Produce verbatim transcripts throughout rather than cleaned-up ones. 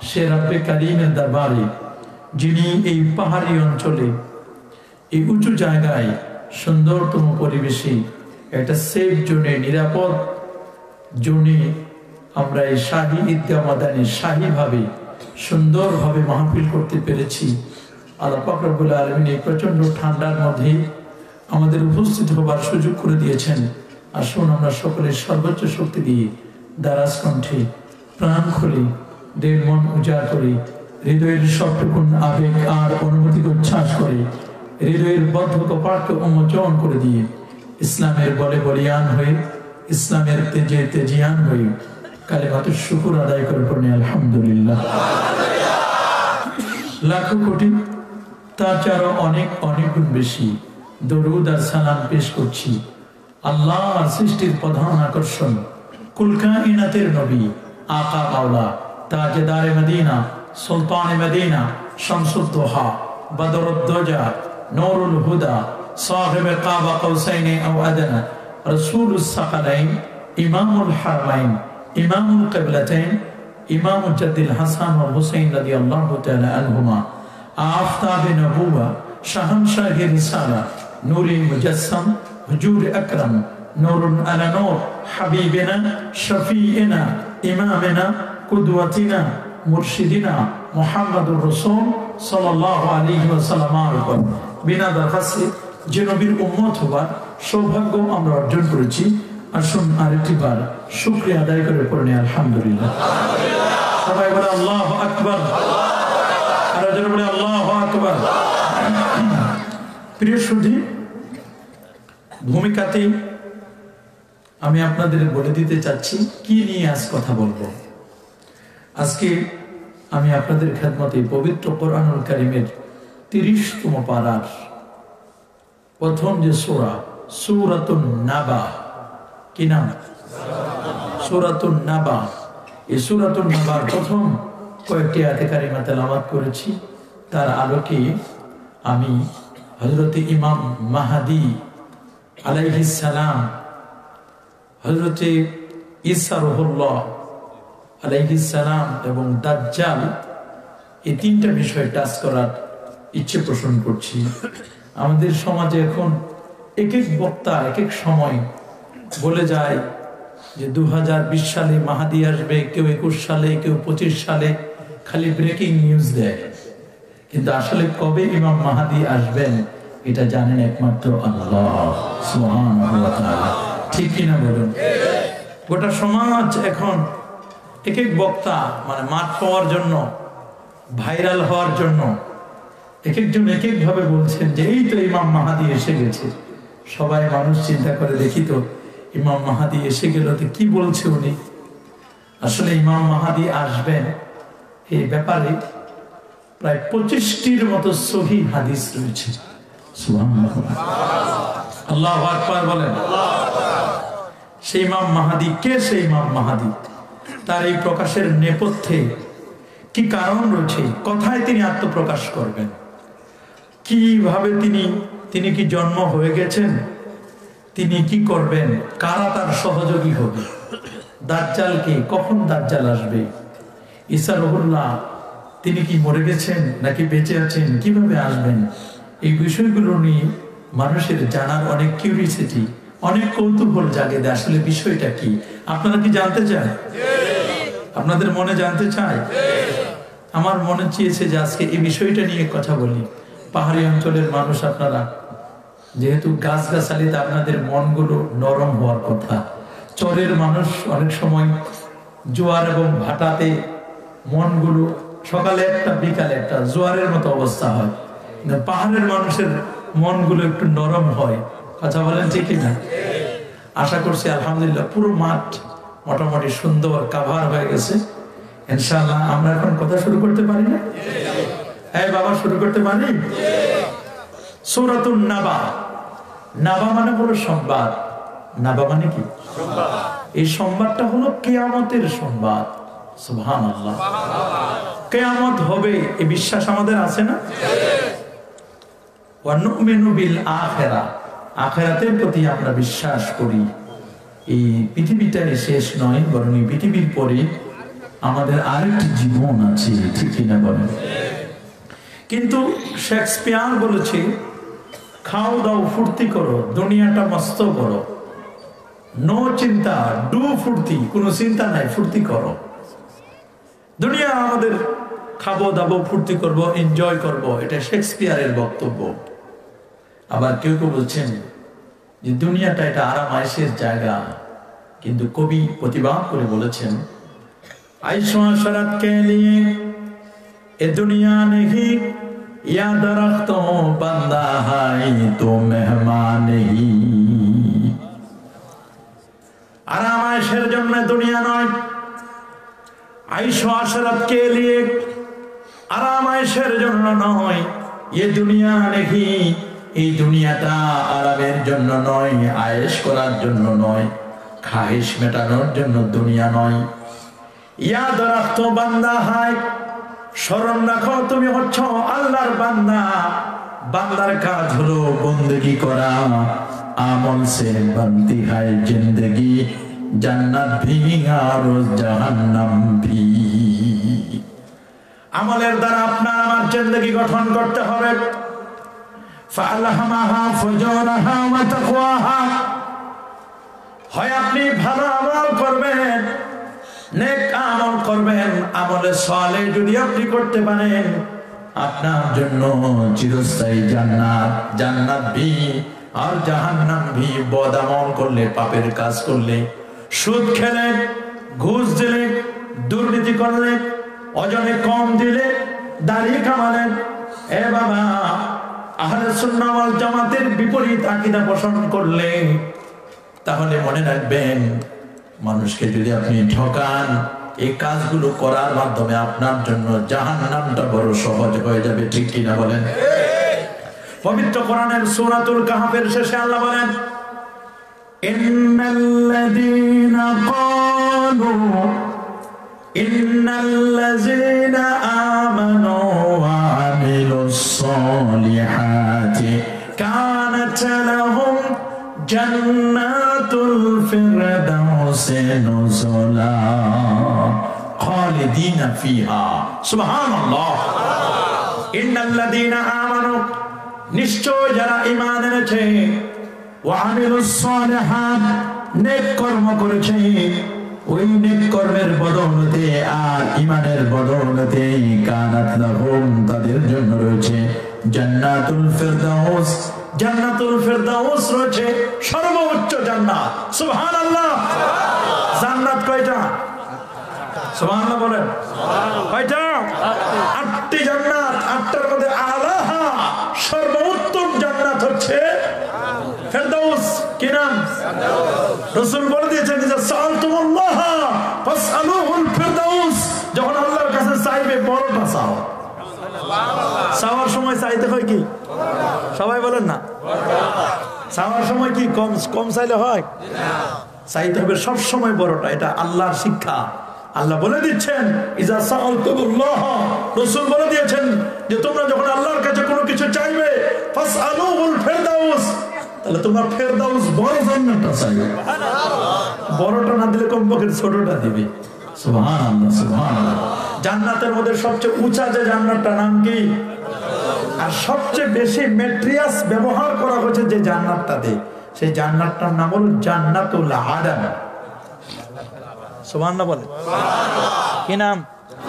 সে রব্বে কারীমের দরবারে যিনি এই পাহাড়ি অঞ্চলে এই উঁচু জায়গায় সুন্দরতম পরিবেশে একটা সেফ জোনে নিরাপদ জোনে আমরা এই শাহী ঈদগাহ মাদানী শাহীভাবে সুন্দরভাবে মাহফিল করতে পেরেছি। আল্লাহ পাক রব্বুল আলামিন এই প্রচন্ড ঠান্ডার মধ্যে আমাদের উপস্থিত হবার সুযোগ করে দিয়েছেন। আসুন আমরা সকলে সর্বোচ্চ শক্তি দিয়ে দারাজ কণ্ঠে প্রাণ খুলে দেড় মন উজাড় করে হৃদয়ের সবটুকুন আবেগ আর অনুভূতিকে উচ্ছ্বাস করে হৃদয়ের বদ্ধ কপাটকে উন্মোচন করে দিয়ে ইসলামের বলে বলিয়ান হয়ে ইসলামের তেজে তেজিয়ান হয়ে কালিমাতুশ শুকর আদায় করে পড়ি আলহামদুলিল্লাহ। লাখো কোটি তার চারও অনেক অনেক গুণ বেশি দরুদ আর সালাম পেশ করছি আল্লাহর সৃষ্টির প্রধান আকর্ষণ কুল কায়নাতের নবী আকা মাওলা তাজদারে মদিনা সুলতানে মদিনা শামসুদ দুহা বদরুদ দুজা নূরুল হুদা সাহিবে কাবা কাউসাইন আও আদনা রাসূলুস সাকালাইন ইমামুল হারামাইন ইমামুল কিবলাতাইন ইমামুল জাদ্দিল হাসান ওয়াল হুসাইন রাদিয়াল্লাহু তাআলা আনহুমা আফতাবে নবুওয়া শাহনশাহে রিসালা নূরে মুজাসসাম হুজুর আকরাম নূরুন আলা নূর হাবিবিনা শফিইনা ইমামিনা কুদওয়াতিনা মুরশিদিনা মুহাম্মাদুর রাসূল সাল্লাল্লাহু আলাইহি ওয়াসাল্লামের উপর বিনা দরখাস্তে যে নবীর উম্মত হবার সৌভাগ্য আমরা অর্জন করেছি। আসুন আরেকটি বার শুকরিয়া আদায় করে পড়ি আলহামদুলিল্লাহ। সবাই বলে আল্লাহু আকবার, আর যারা বলে আল্লাহু আকবার। প্রিয় সুধী, ভূমিকাতে আমি আপনাদের বলে দিতে চাচ্ছি কি নিয়ে আজ কথা বলবো। আজকে আমি আপনাদের খেদমতে পবিত্র কোরআনুল কারীমের তিরিশতম পারার প্রথম যে সূরা সূরাতুন নাবা, কি নাম? সূরাতুন নাবা। এই সূরাতুন নাবার প্রথম কয়েকটি আয়াতে কারিমা তেলাওয়াত করেছি। তার আলোকে আমি হযরত ইমাম মাহদী আলাইহিস সালাম, হযরত ঈসা রূহুল্লাহ আলাইহিস সালাম এবং দাজ্জাল, এই তিনটা বিষয় টাচ করার ইচ্ছে পোষণ করছি। আমাদের সমাজে এখন এক এক বক্তা এক এক সময় বলে যায় যে দু হাজার বিশ সালে মাহাদি আসবে, কেউ একুশ সালে, কেউ পঁচিশ সালে, খালি ব্রেকিং নিউজ দেয়। কিন্তু আসলে কবে ইমাম মাহাদি আসবেন এটা জানেন একমাত্র আল্লাহ সুবহানাহু ওয়া তাআলা। ঠিক কিনা বলুন? গোটা সমাজ এখন এক এক বক্তা মানে মাঠ পাওয়ার জন্য, ভাইরাল হওয়ার জন্য এক একজন এক এক ভাবে বলছেন যে এই তো ইমাম মাহাদি এসে গেছে। সবাই মানুষ চিন্তা করে দেখি তো ইমাম মাহাদি এসে গেল তো কি বলছে উনি। আসলে ইমাম মাহাদি আসবেন এই ব্যাপারে প্রায় পঁচিশটির মতো সহিহ হাদিস রয়েছে। সুবহানাল্লাহ, আল্লাহু আকবার বলেন। সেই ইমাম মাহাদি কে? সেই ইমাম মাহাদি, তার এই প্রকাশের নেপথ্যে কি কারণ রয়েছে, কোথায় তিনি আত্মপ্রকাশ করবেন, কিভাবে তিনি তিনি কি জন্ম হয়ে গেছেন, তিনি কি করবেন, কারা তার সহযোগী হবে, দাজ্জালকে কখন দাজ্জাল আসবে, ঈসা রূহুল্লাহ তিনি কি মরে গেছেন নাকি বেঁচে আছেন, কিভাবে আসবেন, এই বিষয়গুলো নিয়ে মানুষের জানার অনেক কিউরিওসিটি, অনেক কৌতূহল জাগে। আসলে বিষয়টা কি আপনারা কি জানতে চান? আপনাদের মনে জানতে চায়? আমার মনে চেয়েছে যে আজকে এই বিষয়টা নিয়ে কথা বলি। পাহাড়ি অঞ্চলের মানুষ আপনারা, যেহেতু গাছগাছালিতে আপনাদের মনগুলো নরম হওয়ার কথা। চরের মানুষ অনেক সময় জোয়ার এবং ভাটাতে মনগুলো সকালে একটা বিকালে একটা জোয়ারের মতো অবস্থা হয়, কিন্তু পাহাড়ের মানুষের মনগুলো একটু নরম হয়। কথা বলেন ঠিক না? আশা করছি আলহামদুলিল্লাহ পুরো মাঠ মোটামুটি সুন্দর কাভার হয়ে গেছে। ইনশাআল্লাহ আমরা এখন কথা শুরু করতে পারি না? হ্যাঁ বাবা, শুরু করতে পারি। সূরাতুন নাবা। নাবা মানে হলো সংবাদ। নাবা মানে কি? এই সংবাদটা হলো কিয়ামতের সংবাদ। সুবহানাল্লাহ, কিয়ামত হবে এই বিশ্বাস আমাদের আছে না? ওয়া নুমিনু বিল আখিরাহ, আখিরাতের প্রতি আমরা বিশ্বাস করি। এই পৃথিবীটাই শেষ নয়, বরং এই পৃথিবীর পরে আমাদের আরেকটি জীবন আছে, ঠিক কিনা বলেন? কিন্তু শেক্সপিয়ার বলেছে, খাও দাও ফুর্তি করো, দুনিয়াটা মস্ত করো, নো চিন্তা, ডু ফুর্তি, কোনো চিন্তা নাই, ফুর্তি করো। দুনিয়া আমাদের খাবো দাবো ফুর্তি করব, এনজয় করব, এটা শেক্সপিয়ারের বক্তব্য। আবার কেউ কেউ বলছেন যে দুনিয়াটা এটা আরাম আয়েশের জায়গা, কিন্তু কবি প্রতিবাদ করে বলেছেন, আইশো আশরাত কে লিয়ে এ দুনিয়া নেহি, ইয়া দরख्तो बंदा है तो मेहमान नहीं। আরাম আয়েশের জন্য দুনিয়া নয়, আইশো আশরাত কে লিয়ে, আরাম আয়েশের জন্য নয়, এ দুনিয়া নেহি, এই দুনিয়াটা আরামের জন্য নয়, আয়েশ করার জন্য নয়, খাহিশ মেটানোর জন্য দুনিয়া নয়। ইয়া দরख्तो बंदा है, স্মরণ রাখো তুমি হচ্ছ আল্লাহর বান্দা, বান্দার কাজ হলো বন্দেগি করা, আমল সে बनती है जिंदगी, জান্নাত ভি আর জাহান্নাম ভি। আমলের দ্বারা আপনার আমার জিন্দেগি গঠন করতে হবে। ফালহামাহা ফুজুরাহা ওয়া তাকওয়াহা, হয় আপনি ভালো আমল করবেন, নেক আমল করবেন, আমলে সালেহ যদি আপনি করতে পারেন, আপনার জন্য চিরস্থায়ী জান্নাত, জান্নাত ভি আর জাহান্নাম ভি। বদ আমল করলে, পাপের কাজ করলে, সুদ খেলে, ঘুষ দিলে, দুর্নীতি করলে, ওজনে কম দিলে, দাড়ি কামালে, এ বাবা আহলে সুন্নাহ ওয়াল জামাতের বিপরীত আকীদা পোষণ করলে, তাহলে মনে রাখবেন, মানুষকে যদি আপনি ঠকান, এই কাজগুলো করার মাধ্যমে আপনার জন্য জাহান্নামটা বড় সহজ হয়ে যাবে, ঠিক কিনা বলেন? পবিত্র কোরআনের সূরাতুল কাহফের শেষে আল্লাহ বলেন, ইন্নাল্লাযীনা ক্বালু ইন্নাল্লাযীনা আমানু ওয়া আমিলুস সালিহাতি কানাত লাহুম জান্নাতুল ফিরদাউসি নুজুলা খালিদিনা ফিহা। সুবহানাল্লাহ। ইন্নাল্লাযীনা আমানু, নিশ্চয় যারা ঈমান এনেছে, ওয়া আমিলুস সালিহাত, নেক কর্ম করেছে, ওই নেক কর্মের বদৌলতে আর ঈমানের বদৌলতে কানাত লাহুম, তাদের জন্য রয়েছে জান্নাতুল ফিরদাউস, জান্নাতুল ফিরদাউস রয়েছে, সর্বোচ্চ জান্নাত। সুবহানাল্লাহ। জান্নাত কয়টা? সুবহানাল্লাহ বলেন। কয়টা? আটটি জান্নাত। আটটার মধ্যে আলাহা, সর্বোত্তম জান্নাত হচ্ছে ফিরদাউস। কি নাম? রাসূল বলে দিয়েছেন, যে সাআলতুমুল্লাহ ফাসআলুহুল ফিরদাউস, যখন আল্লাহর কাছে চাইবে বড়টা চাও। চাওয়ার সময় চাইতে হয় কি? সবাই বলেন না, চাওয়ার সময় কি কম কম চাইলে হয়? চাইতে হবে সব সময় বড়টা। এটা আল্লাহর শিক্ষা। আল্লাহ বলে দিচ্ছেন, ইজা সাআলতুমুল্লাহ, রাসূল বলে দিয়েছেন যে তোমরা যখন আল্লাহর কাছে কোনো কিছু চাইবে, ফাসআলুহুল ফিরদাউস, তাহলে তোমরা ফিরদাউস বড় জান্নাতটা চাইবে। বড়টা না দিলে কমপক্ষে ছোটটা দিবে। সুবহানাল্লাহ, সুবহানাল্লাহ। জান্নাতের মধ্যে সবচেয়ে উঁচা যে জান্নাতটার নাম কি? আর সবচেয়ে বেশি ম্যাটেরিয়ালস ব্যবহার করা হয়েছে যে জান্নাতটাতে, সেই জান্নাতটার নাম হলো জান্নাতুল আদন। সুবহানাল্লাহ বলেন। কি নাম?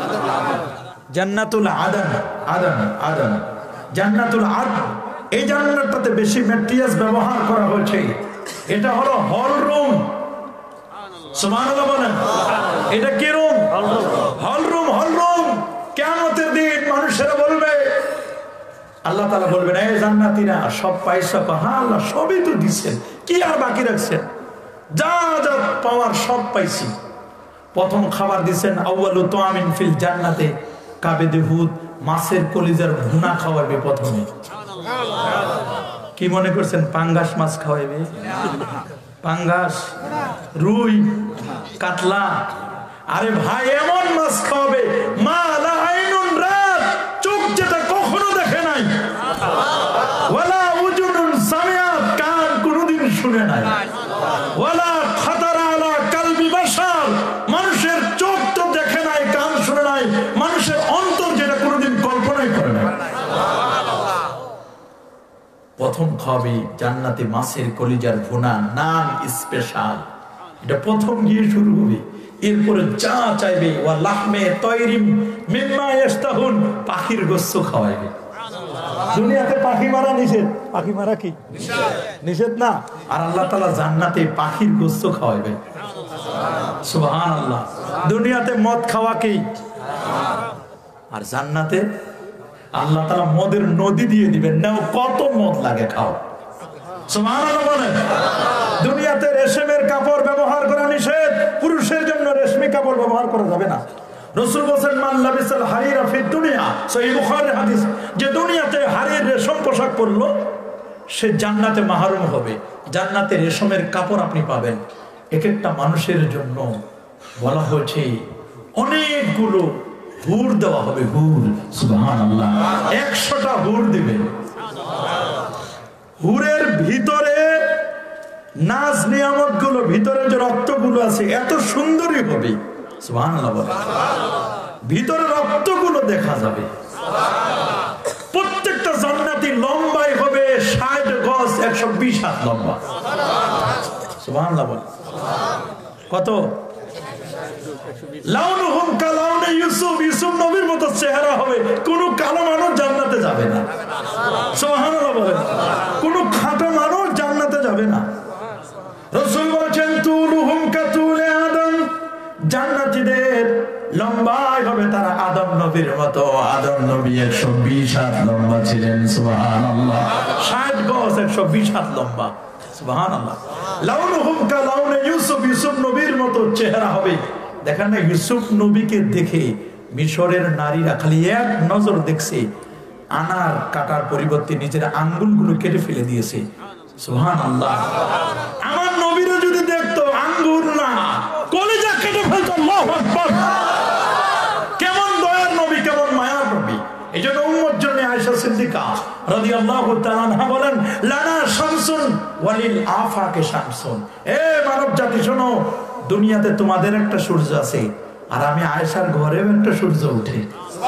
জান্নাতুল আদন। আদন, আদন, জান্নাতুল আদন। এই জান্নাতটাতে বেশি ম্যাটেরিয়ালস ব্যবহার করা হয়েছে। এটা হলো হল রুম। সুবহানাল্লাহ বলেন। এটা কি room? Hall room. Hall room. কিয়ামতের দিন মানুষেরা বলবে, আল্লাহ তাআলা বলবেন, এই জান্নাতীরা সব পাইছো? হ্যাঁ আল্লাহ সবই তো দিচ্ছেন, কি আর বাকি রাখছেন? যা যা পাওয়ার সব পাইছি। প্রথম খাবার দিচ্ছেন, আউয়ালু তুআমিন ফিল জান্নাতে কাবেদে হুদ, মাছের কলিজার ভুনা খাওয়াবে প্রথমে। কি মনে করছেন পাঙ্গাস মাছ খাওয়াবে? পাঙ্গাস, রুই, কাতলা। আরে ভাই, এমন মাছ খাওয়াবে মা লা আইনুন রাত, চোখ যেটা কখনো দেখে নাই, ওয়ালা উজুনুন সামিআত, কান কোনোদিন শুনে নাই, ওয়ালা খাতারা আলা কালবি বাশার, মানুষের চোখ তো দেখে নাই, প্রথম খাবে জান্নাতে মাছের কলিজার ভুনা, নান স্পেশাল, এটা প্রথম গিয়ে শুরু হবে। এরপরে যা চাইবে ওয়া লাহমে তয়রিম মিম্মা ইয়াশতাহুন, পাখির গোশত খাওয়াইবে। দুনিয়াতে পাখি মারা নিষেধ, পাখি মারা কি নিষেধ না, আর আল্লাহ তাআলা জান্নাতে পাখির গোশত খাওয়াইবে। সুবহানাল্লাহ। দুনিয়াতে মদ খাওয়া কি, আর জান্নাতে আল্লাহ তাআলা মদের নদী দিয়ে দিবেন, নাও কত মদ লাগে খাও। সুবহানাল্লাহ বলেন। দুনিয়াতে রেশমের কাপড় ব্যবহার করা নিষেধ, পুরুষের জন্য রেশমি কাপড় ব্যবহার করা যাবে না। রাসূল বলেন মান লাবিসাল হারিরা ফি দুনিয়া, সহিহ বুখারীর হাদিস, যে দুনিয়াতে হারির রেশম পোশাক পরলো সে জান্নাতে মাহরুম হবে। জান্নাতে রেশমের কাপড় আপনি পাবেন। এক একটা মানুষের জন্য বলা হয়েছে অনেকগুলো হুর দেওয়া হবে, হুর। সুবহানাল্লাহ। একশোটা হুর দিবে। হুরের ভিতরে নাজ নিয়ামত গুলো, ভিতরে যে রক্ত গুলো আছে এত সুন্দরই হবে। সুবহানাল্লাহ বলে। ভিতরে রক্ত গুলো দেখা যাবে। প্রত্যেকটা জান্নাতি লম্বাই হবে ষাট গজ, একশো বিশ হাত লম্বা। সুবহানাল্লাহ বলে। কত? লাউনুহুম কালাউনে ইউসুফ, ইউসুফ নবীর মতো চেহারা হবে। কোন কালো মানুষ জান্নাতে যাবে না। সুবহানাল্লাহ বলে। কোন খাটো মানুষ জান্নাতে যাবে না। রাসূল বলেছেন তুলুহুম কাতুলে আদম, জান্নাতীদের লম্বাই হবে তারা আদম নবীর মতো। আদম নবী একশো বিশ হাত লম্বা ছিলেন। সুবহানাল্লাহ। ষাট গজ, একশো বিশ হাত লম্বা। সুবহানাল্লাহ। লাউনুহুম কালাউনে ইউসুফ, ইউসুফ নবীর মতো চেহারা হবে। দেখেন না, ইউসুফ নবীকে দেখে মিশরের নারীরা খালি এক নজর দেখছে, আনার কাটার পরিবর্তে নিজের আঙ্গুলগুলো কেটে ফেলে দিয়েছে। সুবহানাল্লাহ। আমার নবীরা যদি দেখতো আঙ্গুল না কলিজা কেটে ফেলতো। আল্লাহু আকবার। কেমন দয়ার নবী, কেমন মায়ার নবী। এই জন্য উম্মত জন্য আয়েশা সিদ্দিকা রাদিয়াল্লাহু তাআলা আনহা বলেন লানা শামসুন ওয়ালিল আফাকে শামসুন। এ মানব জাতি শোনো, দুনিয়াতে তোমাদের একটা সূর্য আছে, আর আমি আয়েশার ঘরেও একটা সূর্য উঠে।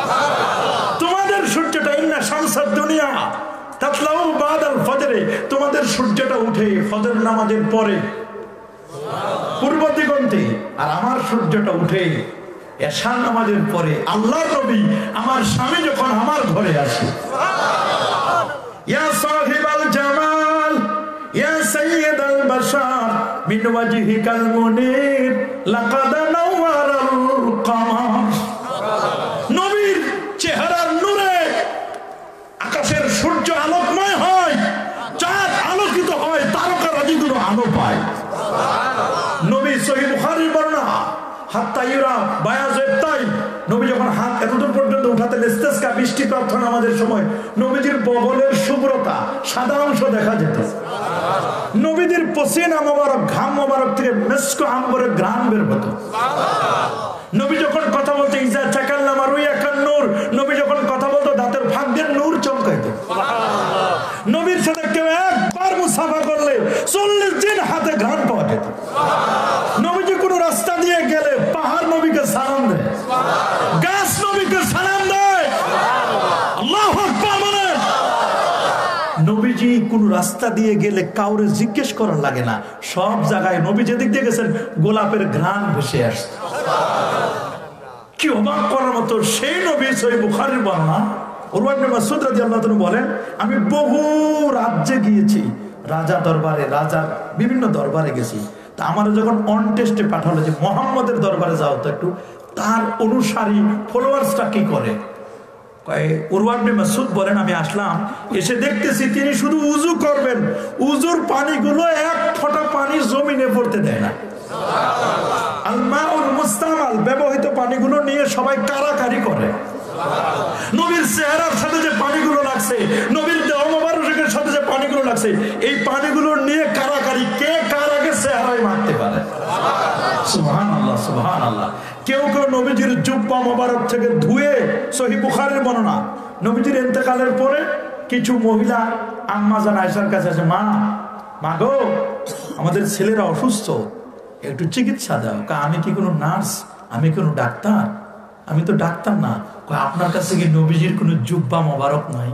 তোমাদের সূর্যটা ইন্না শামসাদ দুনিয়া তাতলাউ বাদাল ফজরে, তোমাদের সূর্যটা উঠে ফজর নামাজের পরে পূর্ব দিগন্তে, আর আমার সূর্যটা উঠে এশার নামাজের পরে। আল্লাহর নবী আমার স্বামী যখন আমার ঘরে আসে, ইয়া সাহিবাল জামাল ইয়া সাইয়্যিদাল বাশার মিন ওয়াজহিকাল মুনির লাকাদ নাওয়ারাল কমার। নবীর চেহারার নূরে আকাশের সূর্য আলোকময় হয়, চাঁদ আলোকিত হয়, তারকারাজিগুলো আলো পায়। নবী সহিহ বুখারীর বর্ণনা, হাত্তা ইউরা বায়াজের তাই, নবী যখন হাত এতদূর পর্যন্ত উঠাতেন ইস্তেসকা, বৃষ্টি প্রার্থনা আমাদের সময়, নবীজির বগলের শুভ্রতা, সাদা অংশ দেখা যেত। নবীজির পসিনা মোবারক, ঘাম মোবারক থেকে মিস্ক আম্বরের ঘ্রাণ বের হতো। নবী যখন কথা বলতো ইজা চাকাল্লামা রুয়াকান নূর, নবী যখন কথা বলতো দাঁতের ফাঁক দিয়ে নূর চমকাইতো। নবীর সাথে কেউ একবার মুসাফা করলে চল্লিশ দিন হাতে ঘ্রাণ পাওয়া যেত। নবীজি কোন রাস্তা দিয়ে গেলে পাহাড় নবীকে সালাম দেয়, গাছ নবীকে সালাম দেয়। আল্লাহু আকবার বলেন। নবীজি কোন রাস্তা দিয়ে গেলে কাউরে জিজ্ঞেস করার লাগে না, সব জায়গায় নবী যেদিক দিয়ে গেছেন গোলাপের ঘ্রাণ ভেসে আসছে। কি অবাক করার মতো সেই নবী। সহিহ বুখারীর বর্ণনা, উরওয়া ইবনে মাসউদ রাদিয়াল্লাহু তাআলা বলেন আমি বহু রাজ্যে গিয়েছি, রাজা দরবারে, রাজার বিভিন্ন দরবারে গেছি। তা আমার যখন অন টেস্টে পাঠালো যে মুহাম্মদের দরবারে যাও তো একটু, তার অনুসারী ফলোয়ার্সটা কি করে, উরওয়া ইবনে মাসউদ বলেন আমি আসলাম, এসে দেখতেছি তিনি শুধু উযু করবেন, উযুর পানিগুলো এক ফোঁটা পানি জমিনে পড়তে দেয় না। আল মাউল মুস্তামাল, ব্যবহৃত পানিগুলো নিয়ে সবাই কারাকারি করে। নবীর চেহারার সাথে যে পানিগুলো লাগছে, নবীর দেহ মোবারকের সাথে যে পানিগুলো লাগছে, এই পানিগুলো নিয়ে কারাকারি, কে কার আগে চেহারায় মারতে পারে। সুবহানাল্লাহ, সুবহানাল্লাহ। কেউ কেউ নবীজির জুব্বা মোবারক থেকে ধুয়ে, সহিহ বুখারীর বর্ণনা, নবীজির ইন্তেকালের পরে কিছু মহিলা আম্মা জান আয়েশার কাছে আসে, মা মা গো আমাদের ছেলেরা অসুস্থ, একটু চিকিৎসা দাও। আমি কি কোনো নার্স, আমি কোনো ডাক্তার, আমি তো ডাক্তার না। কয় আপনার কাছে কি নবীজির কোনো জুব্বা মোবারক নাই?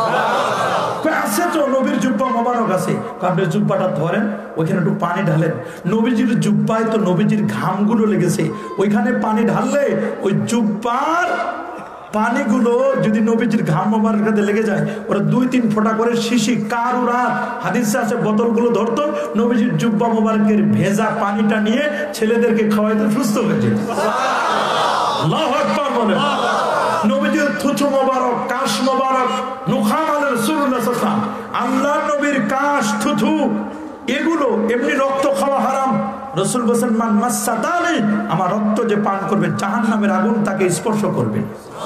কয় আছে তো, নবীর জুব্বা মোবারক আছে। আপনি জুব্বাটা ধরেন, ওইখানে একটু পানি ঢালেন। নবীজির জুব্বায় তো নবীজির ঘামগুলো লেগেছে, ওইখানে পানি ঢাললে ওই জুব্বার পানিগুলো যদি নবীজির ঘাম মোবারকে লেগে যায়, ওরা দুই তিন ফোঁটা করে শিশি কার ওরা হাদিসে আছে বোতলগুলো ধরতো, নবীজির জুব্বা মোবারকের ভেজা পানিটা নিয়ে ছেলেদেরকে খাওয়াইতে সুস্থ হয়ে যেত। আল্লাহু আকবার বলেন। নবীজির থুথু মোবারক, কাশ মোবারক, নুখান আল রাসূলুল্লাহ সাল্লাল্লাহু আলাইহি ওয়াসাল্লাম, আল্লাহর নবীর কাশ, থুথু, এগুলো এমনি রক্ত খাওয়া হারাম। রাসূল বলেন মান মাসাদানি, আমার রক্ত যে পান করবে জাহান্নামের আগুন তাকে স্পর্শ করবে।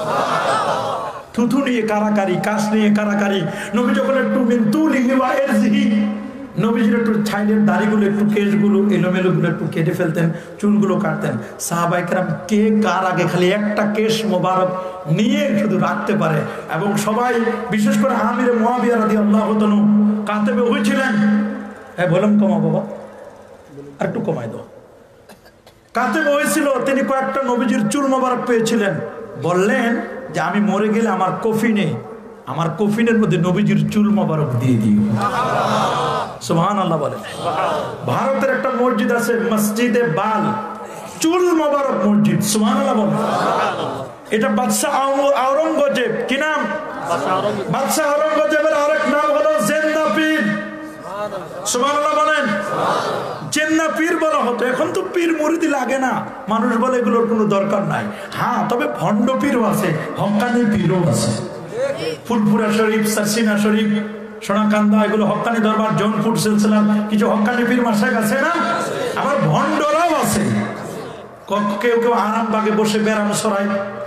থুথু নিয়ে কারাকারি, কাশ নিয়ে কারাকারি। নবী যখন একটু মিনতুলি ওয়া ইরজিহি, নবীজির একটু ছাইলের দাড়িগুলো, একটু কেশগুলো এলোমেলো গুলো একটু কেটে ফেলতেন, চুলগুলো কাটতেন। সাহাবায়ে কেরাম কে কার আগে খালি একটা কেশ মোবারক নিয়ে শুধু রাখতে পারে। এবং সবাই, বিশেষ করে আমির মুয়াবিয়া রাদিয়াল্লাহু তাআলা কাতেবে হয়েছিলেন। হ্যাঁ বললাম কমা বাবা, আর একটু কমাই দাও। কাতেবে হয়েছিল, তিনি কয়েকটা নবীজির চুল মোবারক পেয়েছিলেন। বললেন যে আমি মরে গেলে আমার কফিনে, আমার কফিনের মধ্যে নবীজির চুল মোবারক দিয়ে দিও। সুবহানাল্লাহ বলেন। ভারতের একটা মসজিদ আছে মসজিদে বাল, চুল মোবারক মসজিদ। সুবহানাল্লাহ বলেন। এটা বাদশাহ আওরঙ্গজেব, কি নাম? বাদশাহ আওরঙ্গজেবের আরেক নাম হলো জেন্দা পীর। সুবহানাল্লাহ বলেন। জেন্দা পীর বলা হতো। এখন তো পীর মুরিদি লাগে না, মানুষ বলে এগুলোর কোনো দরকার নাই। হ্যাঁ, তবে ভণ্ড পীরও আছে, হক্কানি পীরও আছে। ফুলপুরা শরীফ, সারসিনা শরীফ, সোনাকান্দা, এগুলো হক্কানি দরবার, জৌনপুর সিলসিলা, কিছু হক্কানি পীর মাসায়েখ আছে না? আবার ভণ্ডরাও আছে। কেউ কেউ আরামবাগে বসে বেড়ানো সরাই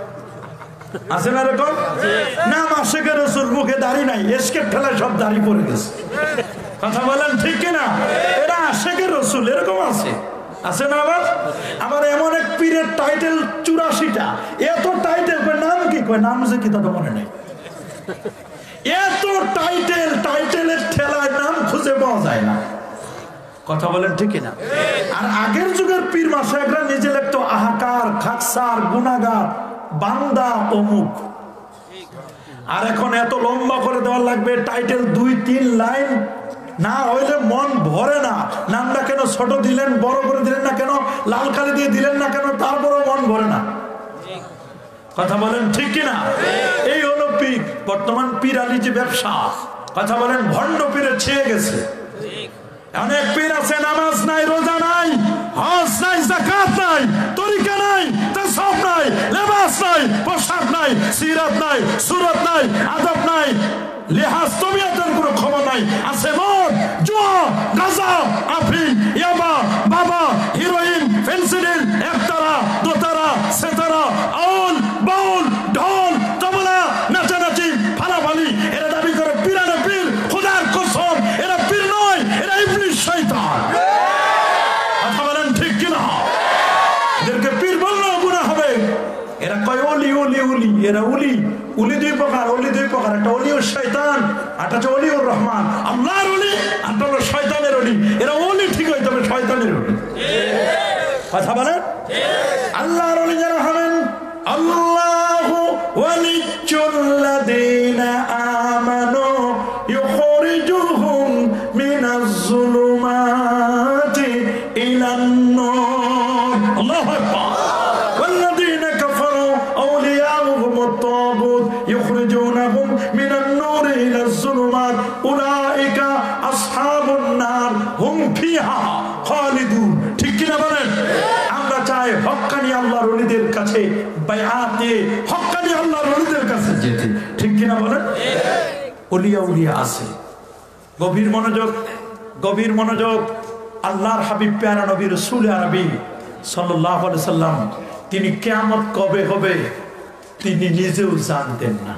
আছে না এরকম? না, মাসেকের রসুল মুখে দাড়ি নাই, এসকের ঠেলায় সব দাড়ি পড়ে গেছে। কথা বলেন ঠিক কিনা? এরা আশেকের রসুল, এরকম আছে, আছে না? আবার আবার এমন এক পীরের টাইটেল চুরাশিটা, এত টাইটেল, নাম কি কয়, নাম যে কি তা তো মনে নেই। এত টাইটেল, টাইটেলের ঠেলায় নাম খুঁজে পাওয়া যায় না। কথা বলেন ঠিক কিনা? আর আগের যুগের পীর মাশায়েখরা নিজে লিখতো আহাকার, খাকসার, গুনাহগার, বান্দা, অমুক। আর এখন এত লম্বা করে দেওয়া লাগবে টাইটেল, দুই তিন লাইন না হইলে মন ভরে না। নামটা কেন ছোট দিলেন, বড় করে দিলেন না কেন, লাল কালি দিয়ে দিলেন না কেন, তারপরও মন ভরে না। কথা বলেন ঠিক কিনা? এই হলো পীর। বর্তমান পীর আলী যে ব্যবসা, কথা বলেন, ভণ্ড পীরে ছেয়ে গেছে। অনেক পীর আছে, নামাজ নাই, রোজা নাই, হজ নাই, যাকাত নাই, তরিকা নাই, তাসাউফ নাই, লেবাস নাই, পোশাক নাই, সিরাত নাই, সুরত নাই, আদব নাই, লিহাজ তবিয়তের কোনো খবর নাই। আছে মদ, জুয়া, গাঁজা, আফিম, ইয়াবা, বাবা, হিরোইন, ফেন্সিডিল, একতারা, দোতারা, সেতারা, আউল, বাউল, ঢোল, তবলা, নাচানাচি, ফালাফালি। এরা দাবি করে পীরানে পীর, খোদার কসম এরা পীর নয়, এরা ইবলিস, শয়তান। কথা বলেন ঠিক কিনা? এদেরকে পীর বললেও গুনাহ হবে। এরা কয় ওলি, ওলি, ওলি। এরা উলি, উলি দুই প্রকার, ওলি দুই প্রকার, একটা ওলি ও শয়তান, একটা হচ্ছে ওলি ও রহমান। আল্লাহর ওলি, একটা হলো শয়তানের ওলি। এরা ওলি ঠিক হয়, তবে শয়তানের ওলি। কথা বলেন। আল্লাহর ওলি যারা হবেন, আল্লাহু ওয়ালিয়্যুল্লাযীনা আমানু ইউখরিজুহুম মিনাজ যুলুমাতি ইলান নূর। আল্লাহু আকবার। ওয়াল্লাযীনা কাফারু আউলিয়াউহুমুত তাগুত ইউখরিজুনাহুম মিনান নূর ইলাজ যুলুমাত উলাইকা আসহাবুন নার হুম ফিহা খালিদুন। ঠিক কি না বলেন? আমরা চাই হক্কানি আল্লাহর ওলিদের কাছে বায়াত দিয়ে হক্কানি আল্লাহর ওলিদের কাছে যেতে। ঠিক কি না বলেন? ওলিয়া উলিয়া আছে। গভীর মনোযোগ, গভীর মনোযোগ। আল্লাহর হাবিব প্যারা নবী রাসূল আরবি সাল্লাল্লাহু আলাইহি সাল্লাম, তিনি কিয়ামত কবে হবে তিনি নিজেও জানতেন না।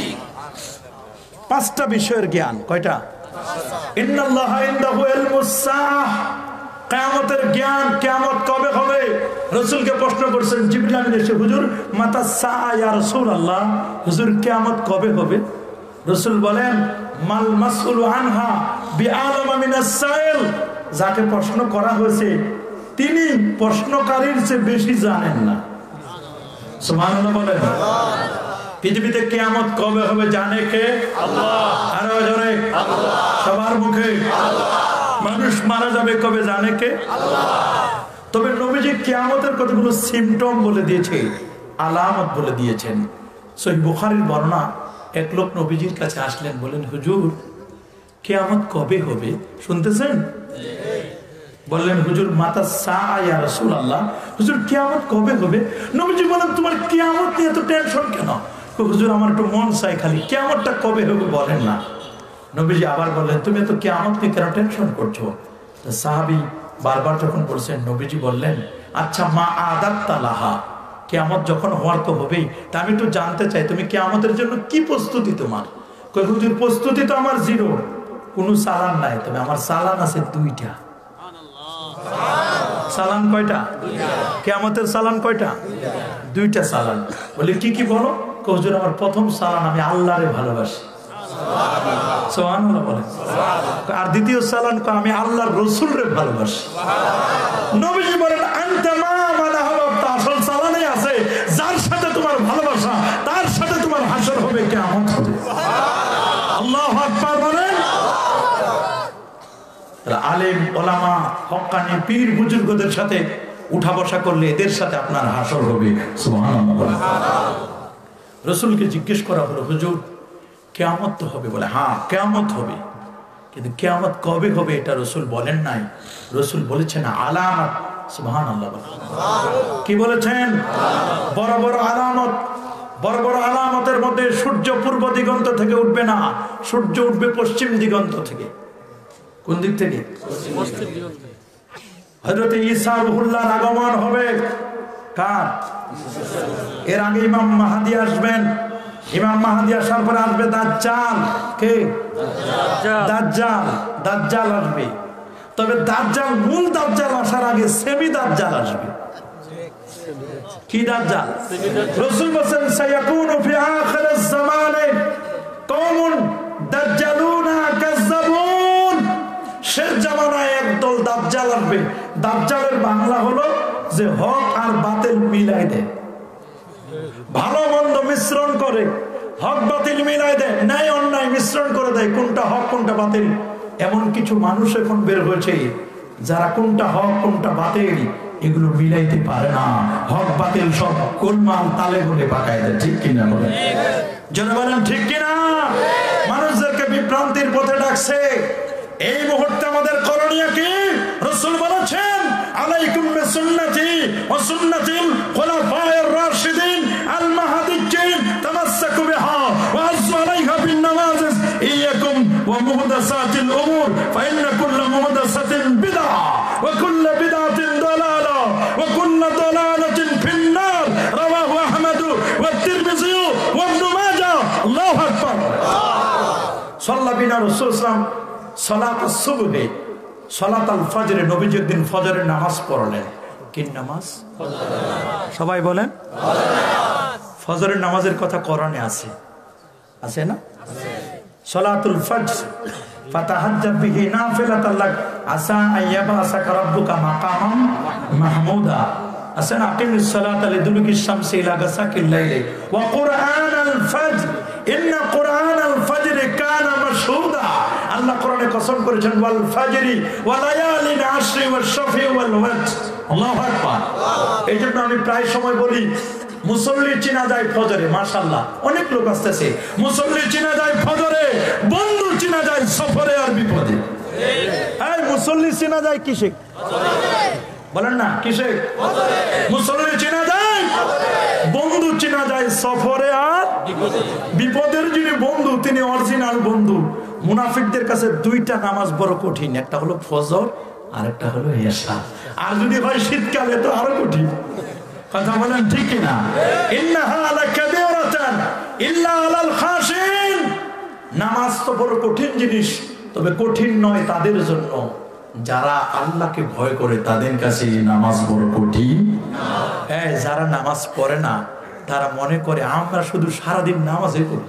পাঁচটা বিষয়ের জ্ঞান। কয়টা? ইন্নাল্লাহা ইনদাহু ইলমুস সাআহ, কিয়ামতের জ্ঞান, কিয়ামত কবে হবে। রাসূলকে প্রশ্ন করছেন জিবরিল আমিন এসে, হুজুর মাতা সাআ ইয়া রাসূলুল্লাহ, হুজুর কিয়ামত কবে হবে? রাসূল বলেন মাল মাসউলু আনহা বিআলামা মিনাস সাইল, যাকে প্রশ্ন করা হয়েছে তিনি প্রশ্নকারীর চেয়ে বেশি জানেন না। সুবহানাল্লাহ বলেন। পৃথিবীতে কিয়ামত কবে হবে জানে কে? আল্লাহ। আরো জোরে আল্লাহ। সবার মুখে আল্লাহ। মানুষ মারা যাবে কবে জানে কে? আল্লাহ। তবে নবীজি কিয়ামতের কতগুলো সিম্পটম বলে দিয়েছে, আলামত বলে দিয়েছেন। সহিহ বুখারীর বর্ণনা, এক লোক নবীজির কাছে আসলেন, বলেন হুজুর কিয়ামত কবে হবে? শুনতেছেন? বললেন হুজুর মাতা সাআ ইয়া রাসূলুল্লাহ, হুজুর কিয়ামত কবে হবে? নবীজি বলেন তোমার কিয়ামত নিয়ে এত টেনশন কেন? হুজুর আমার একটু মন চাই, খালি কিয়ামতটা কবে হবে বলেন না। নবীজি আবার বললেন তুমি এত কিয়ামত নিয়ে কেন টেনশন করছো? সাহাবী বারবার যখন বলছেন, নবীজি বললেন আচ্ছা মা আদাত্তা লাহা, কিয়ামত যখন হওয়ার তো হবেই, তা আমি একটু জানতে চাই তুমি কিয়ামতের জন্য কি প্রস্তুতি তোমার? কই হুজুর প্রস্তুতি তো আমার জিরো, কোনো চালান নাই, তবে আমার চালান আছে দুইটা। চালান কয়টা? কিয়ামতের চালান কয়টা? দুইটা চালান। বলে কি কি বলো? হুজুর আমার প্রথম চালান আমি আল্লাহরে ভালোবাসি, সুবহানাল্লাহ বলেন। আর দ্বিতীয় চালান আমি আল্লাহর রাসূলরে ভালোবাসি। নবীজি বলেন আনতা মা মান আহবাবতা, আসল চালানে আছে যার সাথে তোমার ভালোবাসা তার সাথে তোমার হাসর হবে, কিয়ামত হবে। আল্লাহু আকবার বলেন। আলেম ওলামা হক্কানি পীর বুজুর্গদের সাথে উঠা বসা করলে এদের সাথে আপনার হাসর হবে, সুবহানাল্লাহ। রাসূলকে জিজ্ঞেস করা হলো হুজুর কিয়ামত তো হবে? বলে হ্যাঁ কিয়ামত হবে, কিন্তু কিয়ামত কবে হবে এটা রাসূল বলেন নাই। রাসূল বলেছেন আলামত, সুবহানাল্লাহ। কি বলেছেন? বড় বড় আলামত। বড় বড় আলামতের মধ্যে সূর্য পূর্ব দিগন্ত থেকে উঠবে না, সূর্য উঠবে পশ্চিম দিগন্ত থেকে। কোন দিক থেকে? হযরত ঈসা রূহুল্লাহর আগমন হবে। কার? এর আগে ইমাম মাহদী আসবেন। ইমাম মাহদী আসার পরে আসবে দাজ্জাল। কে? দাজ্জাল। দাজ্জাল আসবে। তবে দাজ্জাল, মূল দাজ্জাল আসার আগে সেমি দাজ্জাল আসবে। কি দাজ্জাল? রাসূল বলেন সায়াকুনু ফি আখিরিজ জামানে কওমুন দাজ্জালুনা কাযাবুন, শেষ জামানায় একদল দাজ্জাল আসবে। দাজ্জালের বাংলা হলো যে হক আর বাতিল মিলাই দেয়, ভালো মন্দ মিশ্রণ করে, হক বাতিল মিলাই দেয়, ন্যায় অন্যায় মিশ্রণ করে দেয়, কোনটা হক কোনটা বাতিল। এমন কিছু মানুষ এখন বের হয়েছে যারা কোনটা হক কোনটা বাতিল এগুলো মিলাইতে পারে না, হক বাতিল সব গোলমাল তালে বলে পাকায় দেয়। ঠিক কিনা বলেন? যেন বলেন ঠিক কিনা? মানুষদেরকে বিভ্রান্তির পথে ডাকছে। এই মুহূর্তে আমাদের করণীয় কি? রাসূল বলেছেন আলাইকুম বিসুন্নতি ওয়া সুন্নাতিল খুলাফায়ে রাশিদিন আল মাহদিয়্যিন তামাসসাকু বিহা ওয়া আযু আলাইহা বিন নাওয়াজিজ ইয়াকুম ওয়া মুহদাসাতিল উমুর ফা ইন্না কুল্লা মুহদাসাতিন বিদআ ওয়া কুল্লা বিদআতিন দালালা ওয়া কুল্লা দালালাতিন ফিন নার। রাওয়াহু আহমদ ওয়া তিরমিজি ওয়া ইবনে মাজাহ। আল্লাহু আকবার। সাল্লাল্লাহু বিনা রাসূল সাল্লাল্লাহু সালাতুস সুবহে, সালাতুল ফজরে, নবীজি একদিন ফজরের নামাজ পড়লেন। কি নামাজ? সবাই বলেন ফজরের নামাজের কথা কোরআনে আছে, আছে না? সালাতুল ফজর ফাতাহাজ্জাত বিহি নাফিলাতাল লাক আসা আইয়াবাসাকা রাব্বুকা মাকামান মাহমুদা। আসেন আকিমিস সালাতা লিদুলুকিশ শামসি ইলা গাসাকিল লাইলি ওয়া কুরআনাল ফজর ইন্না কুরআনাল ফজর কানা মাশহুদা। আল্লাহ কোরআনে কসম করেছেন ওয়াল ফাজরি ওয়া লায়ালিন আশরি ওয়াশ শাফি ওয়াল ওয়াতর। আল্লাহু আকবার। এইজন্য আমি প্রায় সময় বলি মুসল্লি চিনা যায় ফজরে, মাশাআল্লাহ অনেক লোক আসতেছে। মুসল্লি চিনা যায় ফজরে, বন্ধু চিনা যায় সফরে আর বিপদে। এই মুসল্লি চিনা যায় কিসে? বলেন না কিসে? মুসল্লি চিনা যায়, বন্ধু চিনা যায় সফরে আর বিপদের। যিনি বন্ধু তিনি অরিজিনাল বন্ধু। মুনাফিকদের কাছে দুইটা নামাজ বড় কঠিন, একটা হলো ফজর আর একটা হলো এশা। আর যদি হয় শীতকালে তো আরো কঠিন। কথা বলেন ঠিক কিনা? ইন্নাহা লাকাবীরাতান ইল্লা আলাল খাশিন। নামাজ তো বড় কঠিন জিনিস, তবে কঠিন নয় তাদের জন্য যারা আল্লাহকে ভয় করে, তাদের কাছে নামাজ বড় কঠিন। হ্যাঁ, যারা নামাজ পড়ে না তারা মনে করে আমরা শুধু সারাদিন নামাজে করি।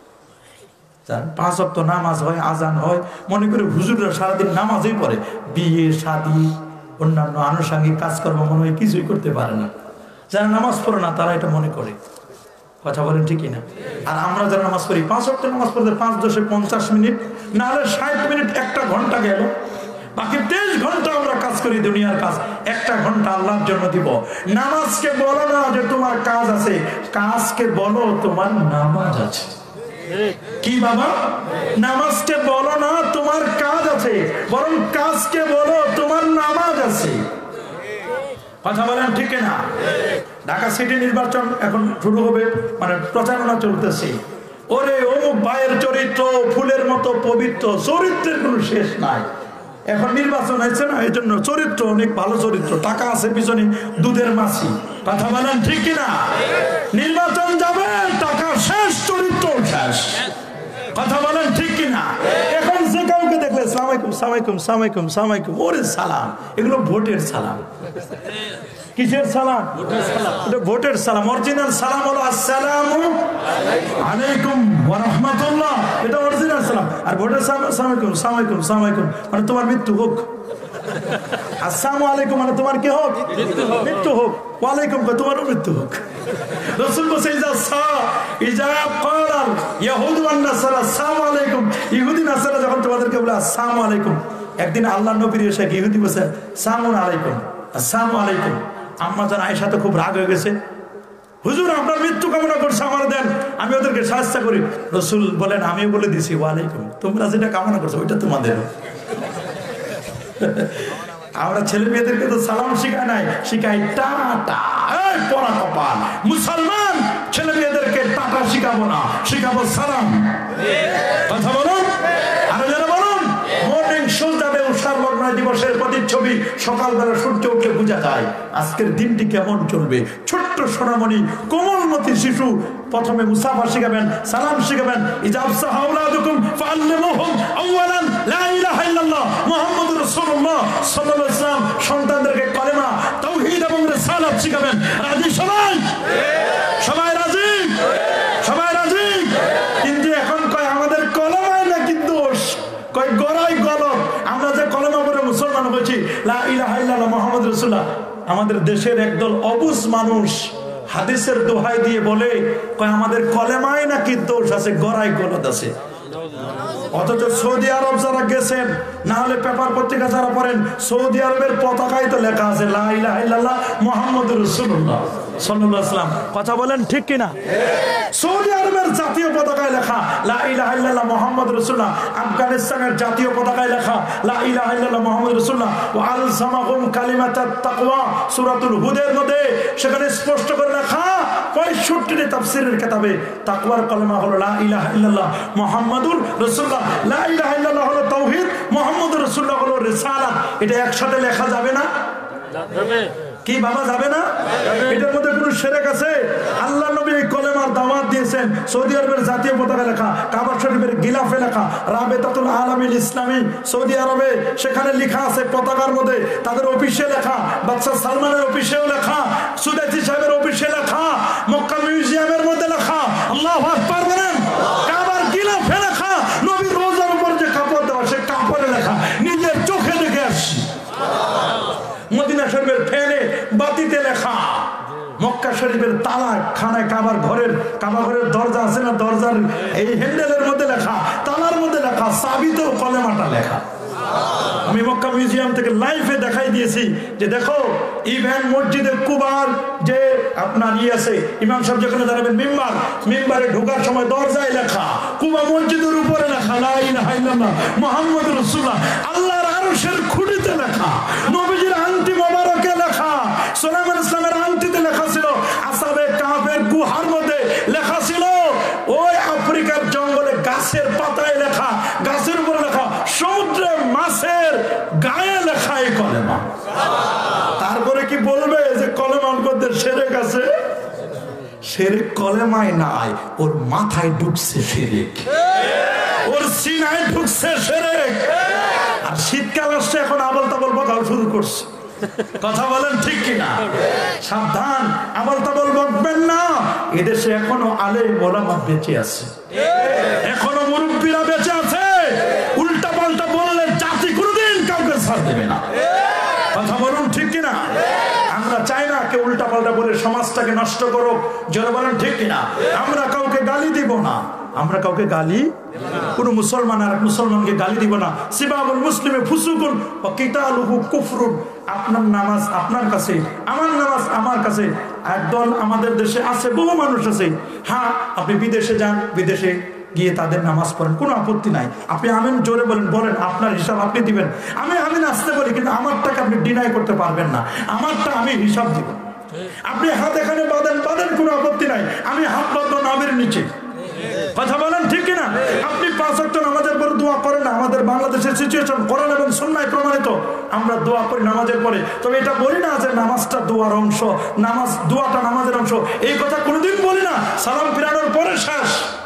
পাঁচ ওয়াক্ত নামাজ হয়, আজান হয়, মনে করে হুজুররা সারাদিন নামাজই পড়ে। বিয়ে শাদী অন্যান্য আনুষঙ্গিক কাজকর্ম মনে হয় কিছুই করতে পারে না। যারা নামাজ পড়ে না তারা এটা মনে করে। কথা বলেন ঠিকই না? আর আমরা যারা নামাজ পড়ি, পাঁচ ওয়াক্ত নামাজ পড়তে পাঁচ দশে পঞ্চাশ মিনিট, না হলে ষাট মিনিট, একটা ঘন্টা গেল, বাকি তেইশ ঘন্টা আমরা কাজ করি দুনিয়ার কাজ, একটা ঘন্টা আল্লাহর জন্য দিব। নামাজকে বলো না যে তোমার কাজ আছে, কাজকে বলো তোমার নামাজ আছে। কি বাবা? নামাজকে বলো না তোমার কাজ আছে, বরং কাজকে বলো তোমার নামাজ আছে। কথা বলেন ঠিক না? ঢাকা সিটি নির্বাচন এখন শুরু হবে, মানে প্রচারণা চলতেছে। ওরে অমুক ভাইয়ের চরিত্র ফুলের মতো পবিত্র, চরিত্রের কোনো শেষ নাই। এখন নির্বাচন হয়েছে না, এই জন্য চরিত্র অনেক ভালো চরিত্র, টাকা আছে পিছনে, দুধের মাছি। কথা বলেন ঠিক কিনা? নির্বাচন যাবে, টাকা শেষ, চরিত্র শেষ। কথা বলেন ঠিক কিনা? এখন যে কাউকে দেখলে সালামালাইকুম সালামালাইকুম সালামালাইকুম সালামালাইকুম, ওরে সালাম, এগুলো ভোটের সালাম। কিসের সালাম? এটা ভোটের সালাম। অরিজিনাল সালাম হলো আসসালামু আলাইকুম ওয়া রাহমাতুল্লাহ, এটা অরিজিনাল সালাম। আর ভোটের সালাম আসসালামালাইকুম সালামালাইকুম সালামালাইকুম মানে তোমার মৃত্যু হোক। আসসালামু আলাইকুম মানে তোমার কি হোক? মৃত্যু হোক। ওয়ালাইকুম তোমারও মৃত্যু হোক। রাসূল বলেছে ইজা সা ইজা ক্বালাল ইয়াহুদ ওয়ান নাসারা আসসালামু আলাইকুম, ইহুদি নাসারা যখন তোমাদেরকে বলে আসসালামু আলাইকুম, একদিন আল্লাহর নবীর এসে ইহুদি বলেছে আসসালামু আলাইকুম আসসালামু আলাইকুম। আম্মা জান আয়েশা তো খুব রাগ হয়ে গেছে, হুজুর আপনার মৃত্যু কামনা করছে, আমার দেন, আমি ওদেরকে সাহায্য করি। রাসূল বলেন আমিও বলে দিছি ওয়ালাইকুম, তোমরা যেটা কামনা করছো ওইটা তোমাদের। আমরা ছেলে মেয়েদেরকে তো সালাম শিখাই নাই, শিখাই টাটা। এই পড়া কপাল, মুসলমান ছেলে মেয়েদেরকে টাটা শিখাবো না, শিখাবো সালাম। কথা বলুন, আরো যারা বলুন। মর্নিং সূর্যাবে উষার লগ্ন দিবসের প্রতিচ্ছবি সকালবেলা সূর্য উঠলে বোঝা যায় আজকের দিনটি কেমন চলবে। ছোট্ট সোনামণি কোমলমতি শিশু প্রথমে মুসাফা শিখাবেন, সালাম শিখাবেন। ইজাব সাহাউলাদুকুম ফাআল্লিমুহুম আওয়ালান লা ইলাহা ইল্লাল্লাহ মুহাম্মাদুর রাসূলুল্লাহ সাল্লাল্লাহু আলাইহি ওয়াসাল্লাম। সন্তানদেরকে কলেমা, তাওহীদ এবং রিসালাত শিখাবেন। রাজি সবাই? সবাই রাজি? সবাই রাজি? কিন্তু এখন কয় আমাদের কলেমায় নাকি দোষ, কয় গড়াই গলত। আমরা যে কলেমা পড়ে মুসলমান হয়েছি, লা ইলাহা ইল্লাল্লাহ মুহাম্মাদুর রাসূলুল্লাহ, আমাদের দেশের একদল অবুঝ মানুষ হাদিসের দোহাই দিয়ে বলে কয় আমাদের কলেমায় নাকি দোষ আছে, গড়াই গলত আছে। অথচ সৌদি আরব যারা গেছেন, না হলে পেপার পত্রিকা যারা পড়েন, সৌদি আরবের পতাকায় তো লেখা আছে লা ইলাহা ইল্লাল্লাহ মুহাম্মাদুর রাসূলুল্লাহ সাল্লাল্লাহু আলাইহি ওয়াসাল্লাম। কথা বলেন ঠিক কিনা? সৌদি আরবের জাতীয় পতাকায় লেখা লা ইলাহা ইল্লাল্লাহ মুহাম্মাদুর রাসূলুল্লাহ। আফগানিস্তানের জাতীয় পতাকায় লেখা লা ইলাহা ইল্লাল্লাহ মুহাম্মাদুর রাসূলুল্লাহ। ওয়া আলজামাহুম কালিমাতাত তাকওয়া, সূরাতুল হুদের মধ্যে সেখানে স্পষ্ট করে লেখা, পঁয়ষট্টিটি তাফসীরের কিতাবে তাকওয়ার কলেমা হলো লা ইলাহা ইল্লাল্লাহ মুহাম্মাদুর রাসূলুল্লাহ। লা ইলাহা ইল্লাল্লাহ হলো তাওহীদ, মুহাম্মাদুর রাসূলুল্লাহ হলো রিসালাত। এটা একসাথে লেখা যাবে না? যাবে। কি বাবা যাবে না? এটার মধ্যে কোনো শিরক আছে? আল্লাহ নবী এই কলেমার দাওয়াত দিয়েছেন। সৌদি আরবের জাতীয় পতাকা লেখা, কাবা শরীফের গিলাফে লেখা, রাবেতাতুল আলামিল ইসলামী সৌদি আরবে, সেখানে লেখা আছে পতাকার মধ্যে, তাদের অফিসে লেখা, বাদশা সালমানের অফিসেও লেখা, সুদাইসি সাহেবের অফিসে লেখা, মক্কা মিউজিয়ামের মধ্যে লেখা। আল্লাহু আকবার বলেন। কাবার গিলাফে লেখা, নবীর রোজার উপর যে কাপড় দেওয়া সে কাপড়ে লেখা, নিজের চোখে দেখে আসছি। মদিনা শরীফের ফেনে বাতিতে লেখা, মক্কা শরীফের তালা খানায় কাবার ঘরের কাবা ঘরের দরজা আছে না, দরজার এই হ্যান্ডেলের মধ্যে লেখা, তালার মধ্যে লেখা, চাবিতেও কলেমাটা লেখা। আমি মক্কা মিউজিয়াম থেকে লাইভে দেখাই দিয়েছি যে দেখো ইভেন মসজিদে কুবার যে আপনার ই আছে, ইমাম সাহেব যেখানে দাঁড়াবেন মিম্বার, মিম্বারে ঢোকার সময় দরজায় লেখা, কুবা মসজিদের উপরে লেখা লা ইলাহা ইল্লাল্লাহ মুহাম্মাদুর রাসূলুল্লাহ। আল্লাহর আরশের খুঁটিতে লেখা, নবীজির আংটি মোবারকে লেখা, সুলাইমান ইসলামের আংটিতে লেখা ছিল, আসহাবে কাহফের গুহার মধ্যে লেখা ছিল, ওই আফ্রিকার জঙ্গলে গাছের পাতায় লেখা, গাছের উপরে লেখা, সমুদ্রে মাছের গায়ে লেখা এই কলেমা। তারপরে কি বলবে যে কলেমার মধ্যে শিরক আছে? শিরক কলেমায় নাই, ওর মাথায় ঢুকছে শিরক, ওর সিনায় ঢুকছে শিরক। আর শীতকাল আসছে, এখন আবল তাবল বকাও শুরু করছে। কথা বলেন ঠিক কিনা? সাবধান, আবল তাবল বকবেন না। এদেশে এখনো আলেম ওলামা বেঁচে আছে, এখনো মুরব্বীরা বেঁচে আছে। উল্টা পাল্টা বললে জাতি কোনোদিন কাউকে ছাড় দেবে না। কথা বলুন ঠিক কিনা? আমরা চাই না কথাকে উল্টাপাল্টা বলে সমাজটাকে নষ্ট করো, জোরে বলেন ঠিক কিনা? আমরা কাউকে গালি দিব না, আমরা কাউকে গালি, কোন মুসলমান আর মুসলমানকে গালি দিব না। সিবাবুল মুসলিমে ফুসুকুন ওয়া কিতালুহু কুফরুন। আপনার নামাজ আপনার কাছে, আমার নামাজ আমার কাছে। একদল আমাদের দেশে আছে, বহু মানুষ আছে, হ্যাঁ আপনি বিদেশে যান, বিদেশে গিয়ে তাদের নামাজ পড়েন, কোনো আপত্তি নাই। আপনি আমিন জোরে বলেন, বলেন, আপনার হিসাব আপনি দিবেন। আমি আমিন আসতে বলি, কিন্তু আমারটাকে আপনি ডিনাই করতে পারবেন না, আমারটা আমি হিসাব দিব। আপনি হাত এখানে বাঁধেন, বাঁধেন, কোনো আপত্তি নাই, আমি হাত বাঁধবো নামের নিচে। কথা বলেন ঠিক কিনা? আপনি পাঁচ ওয়াক্ত নামাজের পরে দোয়া করেন না, আমাদের বাংলাদেশের সিচুয়েশন কোরআন এবং সুন্নাহয় প্রমাণিত, আমরা দোয়া করি নামাজের পরে। তবে এটা বলি না যে নামাজটা দোয়ার অংশ, নামাজ দোয়াটা নামাজের অংশ, এই কথা কোনোদিন বলি না। সালাম ফিরানোর পরে শেষ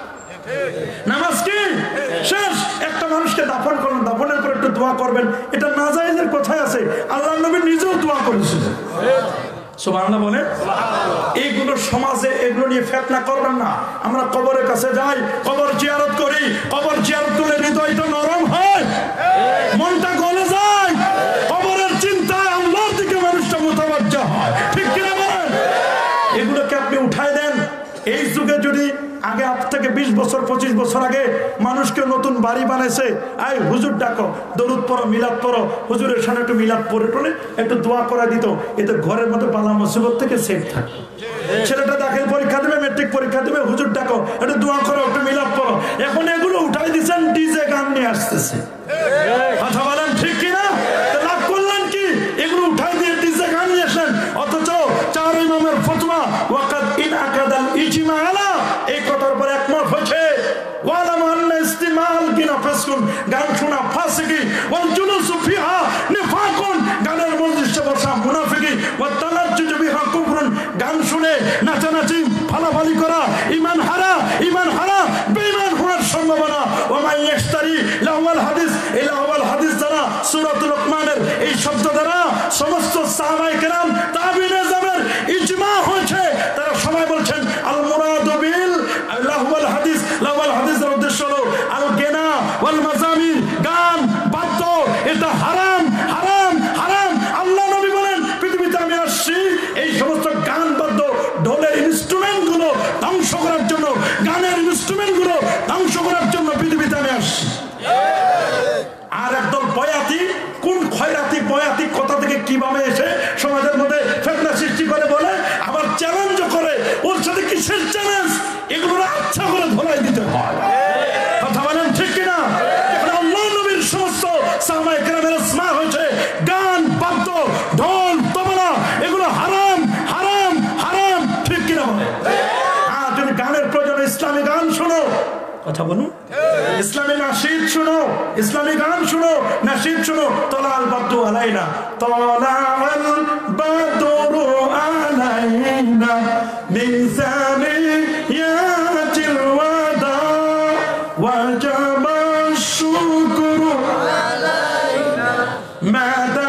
নামাজ কি শেষ। একটা মানুষকে দাফন করবেন, দাফনের পর একটু দোয়া করবেন, এটা নাজায়েজের কথাই আছে, আল্লাহর নবী নিজেও দোয়া করেছিলেন। সুবহানাল্লাহ বলে। এইগুলো সমাজে এগুলো নিয়ে ফিতনা করবেন না। আমরা কবরের কাছে যাই, কবর জিয়ারত করি, কবর জিয়ারত করলে হৃদয়টা নরম হয়, মনটা গলে যায়, কবরের চিন্তায় আল্লাহর দিকে মানুষটা মুতাওয়াজ্জা হয়, ঠিক কিনা বলেন? এগুলোকে আপনি উঠায় দেন। এই যুগে যদি আগে আজ থেকে বিশ বছর পঁচিশ বছর আগে মানুষকে নতুন বাড়ি বানাইছে, আই হুজুর ডাকো, দরুদ পড়ো, মিলাদ পড়ো, হুজুরের সামনে একটু মিলাদ পড়ে টলে একটু দোয়া করা দিত, এতে ঘরের মধ্যে বালা মুসিবত থেকে সেফ থাকে। ছেলেটা দাখিল পরীক্ষা দেবে, মেট্রিক পরীক্ষা দেবে, হুজুর ডাকো, একটু দোয়া করো, একটু মিলাদ পড়ো। এখন এগুলো উঠাই দিচ্ছেন, ডিজে গান নিয়ে আসতেছে। কথা বলেন ঠিক কিনা? লাভ করলেন কি? এগুলো উঠাই দিয়ে ডিজে গান নিয়ে আসেন, অথচ চার ইমামের ফতোয়া ওয়াকাদ ইন আকাদাল ইজমা আলা, এই কথার পর একমত হয়েছে ওয়ালাম আন্না ইস্তিমাল কিনা ফাসকুন, গান শোনা ফাসিকি, ওয়াল জুলুসু ফিহা নিফাকুন, গানের মজলিসে বসা মুনাফিকি, ওয়া তালাজ্জুজু বিহা কুফরুন, গান শুনে নাচানাচি ফালাফালি করা ঈমান হারা, ঈমান হারা বেঈমান হওয়ার সম্ভাবনা। ওয়া মান ইশতারি লাহওয়াল হাদিস, এই লাহওয়াল হাদিস দ্বারা সূরাতুল লোকমানের এই শব্দ দ্বারা সমস্ত সাহাবায়ে কেরাম তাবিঈনে যাবের ইজমা হয়েছে। তারা সবাই বলছেন আল মুরাদু বিল লাহওয়াল হাদিস, লাহওয়াল হাদিসের উদ্দেশ্য হলো আল গিনা ওয়াল মাজামির, গান বাদ্য, এটা হারাম, হারাম, হারাম। আল্লাহ নবী বলেন পৃথিবীতে আমি আসছি এই সমস্ত গান বাদ্য ঢোলের ইনস্ট্রুমেন্ট গুলো ধ্বংস করার জন্য, গানের ইনস্ট্রুমেন্ট গুলো ধ্বংস করার জন্য পৃথিবীতে আমি আসছি। আর একদল বয়াতি, কোন খয়রাতি বয়াতি কথা থেকে কিভাবে এসে সমাজের মধ্যে ফিতনা সৃষ্টি করে বলে, আবার চ্যালেঞ্জ করে, ওর সাথে কিসের চ্যালেঞ্জ? এগুলো আচ্ছা করে ধরাই দিতে হয়। কথা বলেন ঠিক কিনা? আল্লাহ নবীর সমস্ত সাহাবায়ে কেরামের ইজমা হয়েছে গান বাদ্য ঢোল তবলা এগুলো হারাম, হারাম, হারাম, ঠিক কিনা বলে? আর যদি গানের প্রয়োজন ইসলামী গান শোনো, কথা বলুন, ইসলামী নাশিদ শুনো, ইসলামী গান শুনো, নাশিদ শুনো। তলাল বাদরু আলাইনা, তলাল বাদরু আলাইনা মিন সানিয়াতিল ওয়াদা ওয়াজাবা শুকরু আলাইনা মাদা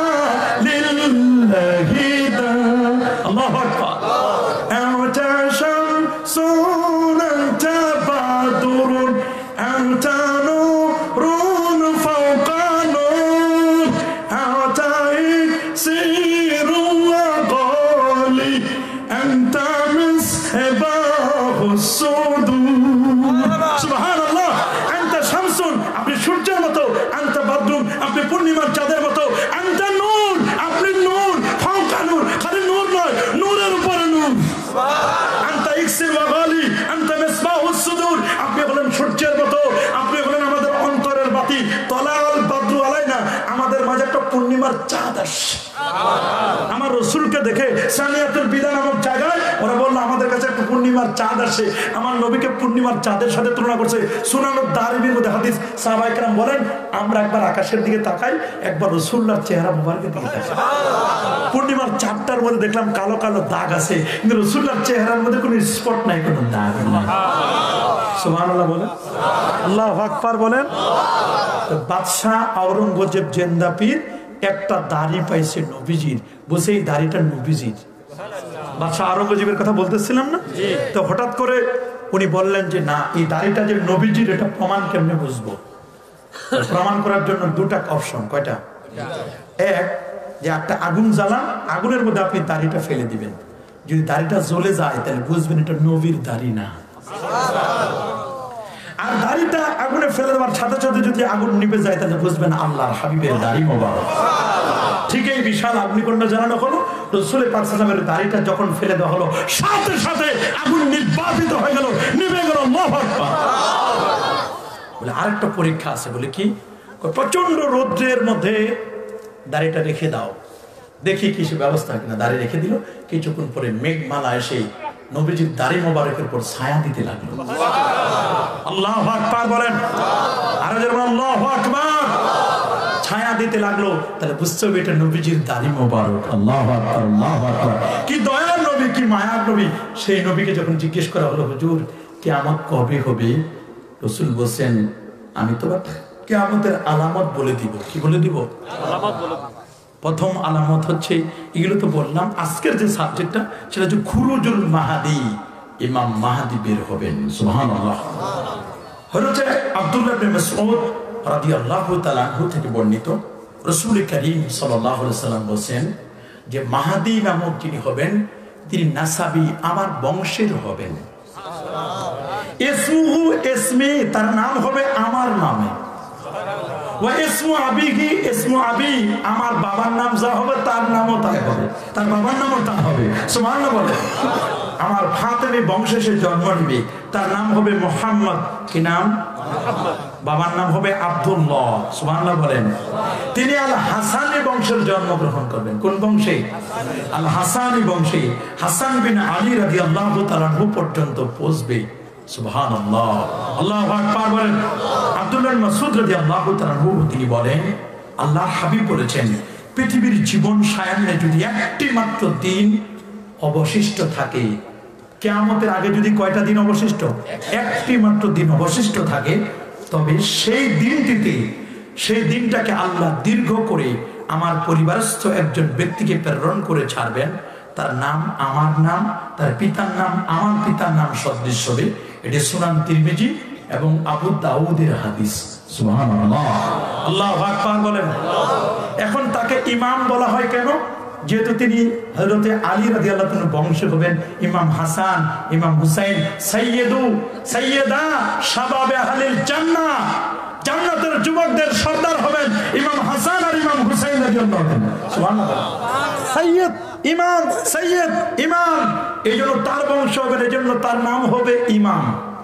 লিল্লাহি দা। আল্লাহু আকবার। আওতা শামসুন আনতা বাদরুন আনতা নূরুন ফাওকা নূর আওতা ইকসিরু ওয়া গালি আনতা মিসবাহুস সুদুর। সুবহানাল্লাহ। আনতা শামসুন, আপনি সূর্যের মতো, আনতা বাদরুন, আপনি পূর্ণিমার চাঁদের মতো, আনতা নূর, আপনি নূর, ফাওকা নূর, খালি নূর নয়, নূরের উপরে নূর। আনতা ইকসির ওয়া গালি আনতা মিসবাহুস সুদুর, আপনি বলেন সূর্যের মতো, আপনি বলেন আমাদের অন্তরের বাতি। তলাল বাদরু আলাইনা, আমাদের মাঝে একটা পূর্ণিমার চাঁদ আসছে। আমার রাসূলকে দেখে সানিয়াতুল বিদা নামক জায়গায় ওরা বললো আমাদের কাছে একটা পূর্ণিমার চাঁদ আসে। আমার নবীকে পূর্ণিমার চাঁদের সাথে তুলনা করছে। সুনানুদ দারিমির মধ্যে হাদিস, সাহাবায়ে কেরাম বলেন আমরা একবার আকাশের দিকে তাকাই, একবার রাসূলুল্লাহর চেহারা মুবারকের দিকে তাকাই। পূর্ণিমার চাঁদটার মধ্যে দেখলাম কালো কালো দাগ আছে, কিন্তু রাসূলুল্লাহর চেহারার মধ্যে কোনো স্পট নাই, কোনো দাগ নাই। সুবহানাল্লাহ বলেন, আল্লাহু আকবার বলেন। বাদশাহ আওরঙ্গজেব জেন্দা পীর একটা দাড়ি পাইছে নবীজির, বসে এই দাড়িটা নবীজির। বাদশাহ আওরঙ্গজেবের কথা বলতেছিলাম না? তো হঠাৎ করে উনি বললেন যে না, এই দাড়িটা যে নবীজির এটা প্রমাণ কেমনে বুঝবো? প্রমাণ করার জন্য দুটা অপশন। কয়টা? এক, যে একটা আগুন জ্বালান, আগুনের মধ্যে আপনি দাড়িটা ফেলে দিবেন, যদি দাড়িটা জ্বলে যায় তাহলে বুঝবেন এটা নবীর দাড়ি না। আর দাড়িটা আগুনে ফেলে দেওয়ার সাথে সাথে যদি আগুন নিভে যায় তাহলে বুঝবেন আল্লাহর হাবিবের দাড়ি মোবারক। ঠিক এই বিশাল অগ্নিকুণ্ড জ্বালানো হলো, রাসূল পাক সাল্লাল্লাহু আলাইহি ওয়াসাল্লামের দাড়িটা যখন ফেলে দেওয়া হলো সাথে সাথে আগুন নির্বাপিত হয়ে গেল, নিভে গেল। আল্লাহু আকবার। বলে আরেকটা পরীক্ষা আছে। বলে কি? প্রচন্ড রৌদ্রের মধ্যে দাড়িটা রেখে দাও, দেখি কিছু ব্যবস্থা কিনা। দাড়ি রেখে দিল, কিছুক্ষণ পরে মেঘমালা এসে নবীজির দাড়ি মোবারকের উপর ছায়া দিতে লাগলো। আল্লাহু আকবার বলেন, আর যেমন আল্লাহু আকবার। ছায়া দিতে লাগলো, তাহলে বুঝতে হবে এটা নবীজির দাড়ি মোবারক। আল্লাহু আকবার, আল্লাহু আকবার। কি দয়ার নবী, কি মায়ার নবী। সেই নবীকে যখন জিজ্ঞেস করা হলো, হুজুর কিয়ামত কবে হবে? রাসূল বলেন, আমি তো কিয়ামতের আলামত বলে দিব। কি বলে দিব? আলামত বলে দিব। প্রথম আলামত হচ্ছে, এগুলো তো বললাম, আজকের যে সাবজেক্টটা সেটা হচ্ছে খুরুজুল মাহাদি, ইমাম মাহাদি বের হবেন। সুবহানাল্লাহ। হযরত আব্দুল্লাহ ইবনে মাসউদ রাদিয়াল্লাহু তাআলা আনহু থেকে বর্ণিত, রাসূল করিম সাল্লাল্লাহু আলাইহি সাল্লাম বলেন যে মাহাদি নামক যিনি হবেন তিনি নাসাবি, আমার বংশের হবেন। ইসমুহু ইসমি, তার নাম হবে আমার নামে। ওয়া ইসমু আবিহি ইসমু আবি, আমার বাবার নাম যা হবে তার নামও তাই হবে, তার বাবার নামও তা হবে। সুবহানাল্লাহ বলে। আমার ফাতেমী বংশে সে জন্ম নিবে, তার নাম হবে মুহাম্মদ। কি নাম? মুহাম্মদ। বাবার নাম হবে আব্দুল্লাহ। সুবহানাল্লাহ বলেন। তিনি আল হাসানী বংশের জন্মগ্রহণ করবেন। কোন বংশে? আল হাসানী বংশে। হাসান বিন আলী রাদিয়াল্লাহু তাআলা আনহু পর্যন্ত পৌঁছবে। সুবহানাল্লাহ, আল্লাহু আকবার বলেন। আব্দুল্লাহ ইবনে মাসউদ রাদিয়াল্লাহু তাআলা আনহু তিনি বলেন, আল্লাহর হাবিব বলেছেন, পৃথিবীর জীবন সায়ান্নে যদি একটি মাত্র দিন অবশিষ্ট থাকে, কিয়ামতের আগে যদি কয়টা দিন অবশিষ্ট? একটি মাত্র দিন অবশিষ্ট থাকে, তবে সেই দিনটিতে, সেই দিনটাকে আল্লাহ দীর্ঘ করে আমার পরিবারস্থ একজন ব্যক্তিকে প্রেরণ করে ছাড়বেন, তার নাম আমার নাম, তার পিতার নাম আমার পিতার নাম সদৃশ হবে। এটি সুনান তিরমিজি এবং আবু দাউদের হাদিস। সুবহানাল্লাহ, আল্লাহু আকবার বলেন। এখন তাকে ইমাম বলা হয় কেন? যেহেতু তিনি হযরতে আলী রাদিয়াল্লাহু তাআলা বংশ হবেন, ইমাম হাসান, ইমাম হুসাইন, সাইয়্যিদু সাইয়্যিদা শাবাবে আহলিল জান্নাহ, জান্নাতের যুবকদের সর্দার হবেন ইমাম হাসান আর ইমাম হুসাইন রাদিয়াল্লাহু তাআলা। সুবহানাল্লাহ, সাইয়্যিদ, ইমাম, সাইয়্যিদ, ইমাম। এইজন্য তার বংশ হবে, এইজন্য তার নাম হবে ইমাম।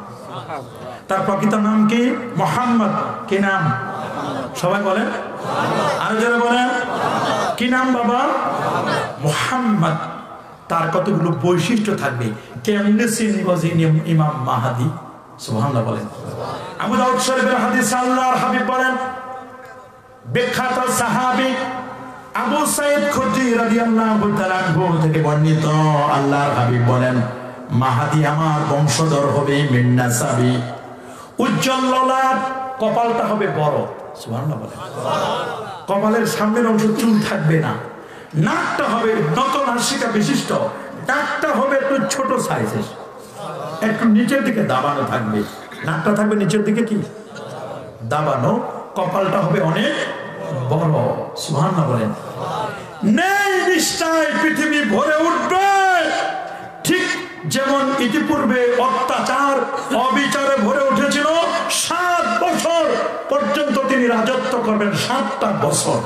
তার প্রকৃত নাম কি? মুহাম্মদ। কি নাম? সবাই বলেন, আরো যারা বলেন, কি নাম বাবা? মুহাম্মদ। তার কতগুলো বৈশিষ্ট্য থাকবে, কেমনে চিনব যিনি ইমাম মাহাদি? সুবহানাল্লাহ বলেন। আবু দাউদ শরীফের হাদিস, আল্লাহর হাবিব বলেন, বিখ্যাত সাহাবী আবু সাঈদ খুদরি রাদিয়াল্লাহু তাআলা আনহু থেকে বর্ণিত, আল্লাহর হাবিব বলেন, মাহাদি আমার বংশধর হবে মিন নাসাবি, উজ্জ্বল ললাট, কপালটা হবে বড়। সুবহানাল্লাহ বলেন। কপালের সামনের অংশ চুল থাকবে না, নাকটা হবে নত নাসিকা বিশিষ্ট, নাকটা হবে একটু ছোট সাইজের, একটু নিচের দিকে দাবানো থাকবে, নাকটা থাকবে নিচের দিকে কি দাবানো, কপালটা হবে অনেক বড়। সুবহানাল্লাহ বলেন। নেই নিশ্চয় পৃথিবী ভরে উঠবে, ঠিক যেমন ইতিপূর্বে অত্যাচার অবিচারে ভরে উঠেছিল, সাত বছর পর্যন্ত তিনি রাজত্ব করবেন। সাতটা বছর।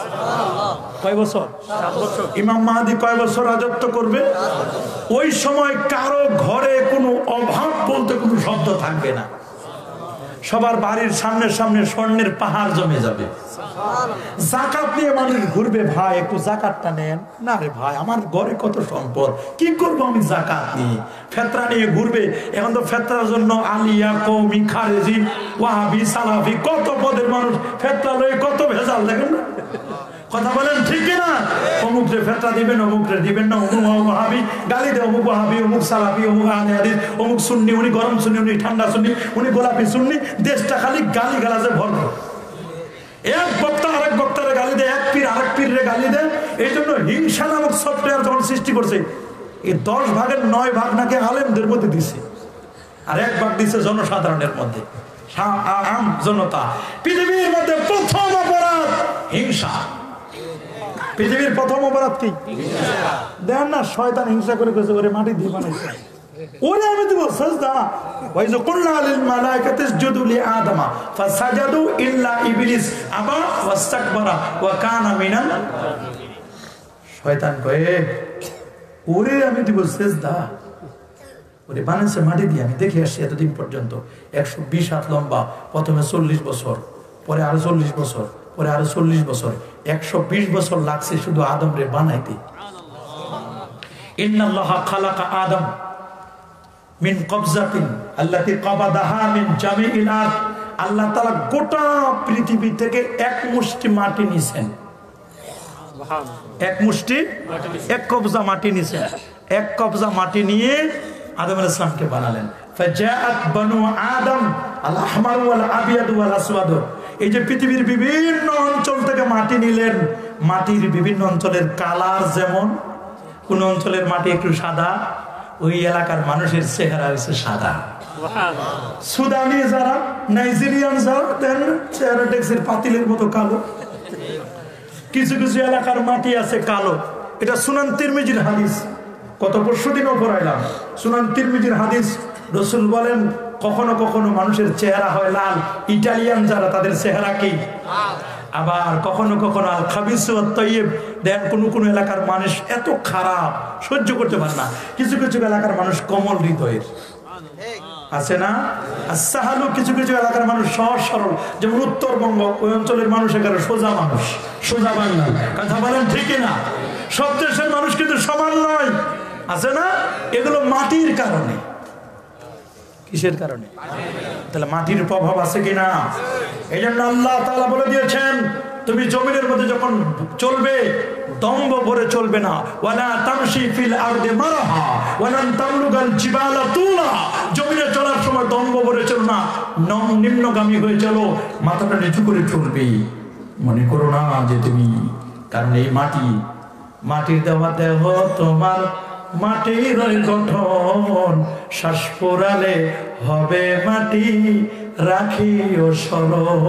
কয় বছর? ইমাম মাহাদি কয় বছর রাজত্ব করবে? ওই সময় কারো ঘরে কোনো অভাব বলতে কোনো শব্দ থাকবে না, সবার বাড়ির সামনে সামনে স্বর্ণের পাহাড় জমে যাবে। যাকাত নিয়ে মানুষ ঘুরবে, ভাই একটু যাকাতটা নেন না। রে ভাই, আমার ঘরে কত সম্পদ, কি করবো আমি যাকাত নিয়ে? ফেতরা নিয়ে ঘুরবে। এখন তো ফেতরার জন্য আলিয়া, কওমি, খারেজি, ওয়াহাবি, সালাফি, কত পদের মানুষ ফেতরা লয়ে কত ভেজাল, দেখেন না? কথা বলেন ঠিক কিনা? অমুক রে ফেতরা দিবেন, অমুক রে দিবেন না, অমুক ওয়াহাবি গালি দেয়, অমুক ওয়াহাবি, অমুক সালাফি, অমুক আহলে হাদিস, অমুক সুন্নি, উনি গরম সুন্নি, উনি ঠান্ডা সুন্নি, উনি গোলাপি সুন্নি। দেশটা খালি গালি গালাজে ভরপুর। এক বক্তা আরেক বক্তারে গালি দেয়, এক পীর আরেক পীরে গালি দেয়। এই জন্য হিংসা নামক সফটওয়্যার যখন সৃষ্টি করছে, এই দশ ভাগের নয় ভাগ নাকি আলেমদের মধ্যে দিছে, আর এক ভাগ দিছে জনসাধারণের মধ্যে, আম জনতা। পৃথিবীর মধ্যে প্রথম অপরাধ হিংসা। পৃথিবীর প্রথম অপরাধ কি? দেন না, শয়তান হিংসা করে করেছে ওরে মাটি দিয়ে বানাইছে, ওরে আমি দিব সাজদা। ওয়াইজ কুলনা লিল মালাইকাতি ইসজুদু লি আদমা ফাসাজাদু ইল্লা ইবলিস আবা ওয়াস্তাকবারা ওয়া কানা মিনাল। শয়তান কয়ে ওরে আমি দিব সাজদা, ওরে বানাইছে মাটি দিয়ে। আমি দেখে আসছি এতদিন পর্যন্ত একশো বিশ হাত লম্বা, প্রথমে চল্লিশ বছর, পরে আরো চল্লিশ বছর, পরে আরো চল্লিশ বছর, একশো বিশ বছর লাগছে শুধু আদম রে বানাইতে। ইন্নাল্লাহা খালাকা আদম মিন কবজাতিন আল্লাতী কবাদাহা মিন জামিইল আরদ। আল্লাহ তাআলা গোটা পৃথিবী থেকে এক মুষ্টি মাটি নিছেন, এক মুষ্টি এক কবজা মাটি নিছেন। এক কবজা মাটি নিয়ে আদম আলাইহিস সালামকে বানালেন। ফাজাআত বানু আদম আল আহমার ওয়াল আবিয়াদ ওয়াল আসওয়াদ। এই যে পৃথিবীর বিভিন্ন অঞ্চল থেকে মাটি নিলেন, মাটির বিভিন্ন অঞ্চলের কালার যেমন, কোন অঞ্চলের মাটি একটু সাদা, ওই এলাকার মানুষের চেহারা হয়েছে সাদা। সুদানি যারা, নাইজেরিয়ান যারা, দেন চেহারা ডেক্সের পাতিলের মতো কালো। কিছু কিছু এলাকার মাটি আছে কালো। এটা সুনান তিরমিজির হাদিস, কত পরশু দিনও পড়াইলাম। সুনান তিরমিজির হাদিস, রাসূল বলেন কখনো কখনো মানুষের চেহারা হয় লাল। ইটালিয়ান যারা, তাদের চেহারা কি? আবার কখনো কখনো আল খাবিসু ওয়াত তাইয়্যিব। দেন কোন কোন এলাকার মানুষ এত খারাপ সহ্য করতে পারে না, কিছু কিছু এলাকার মানুষ কোমল হৃদয়ের আছে না। আর সাহালু, কিছু কিছু এলাকার মানুষ সহজ সরল, যেমন উত্তরবঙ্গ, ওই অঞ্চলের মানুষ এখানে সোজা মানুষ, সোজা বাংলা। কথা বলেন ঠিক না? সব দেশের মানুষ কিন্তু সমান নয়, আছে না। এগুলো মাটির কারণে। কিসের কারণে? তাহলে মাটির প্রভাব আছে কিনা? এই জন্য আল্লাহ তাআলা বলে দিয়েছেন, তুমি জমিনের মধ্যে যখন চলবে দম্ভ ভরে চলবে না। ওয়ালা তামশি ফিল আরদি মারহা ওয়ালান তামলুগাল জিবালা তুলা। জমিনে চলার সময় দম্ভ ভরে চলো না, নিম্নগামী হয়ে চলো, মাথাটা নিচু করে চলবে। মনে করো না যে তুমি, কারণ এই মাটি, মাটির দেওয়া দেহ তোমার মাটির গঠন, শ্বাস পোড়ালে হবে মাটি, রাখিও স্মরণ।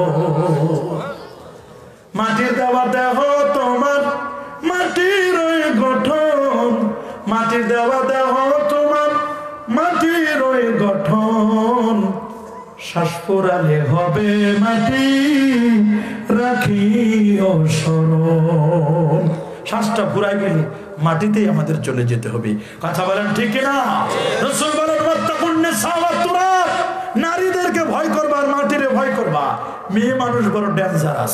মাটির দেওয়া দেহ তোমার মাটির গঠন, মাটির দেওয়া দেহ তোমার মাটির গঠন, শ্বাস পোড়ালে হবে মাটি, রাখিও স্মরণ। শ্বাসটা পুরাই গেলে মাটিতেই আমাদের চলে যেতে হবে। কথা বলেন ঠিক না? রাসূল বলেন ওয়াত্তাকুন নিসা ওয়াত তুরাব। নারীদেরকে ভয় করবা আর মাটিরে ভয় করবা। মেয়ে মানুষ বড় ডেঞ্জারাস।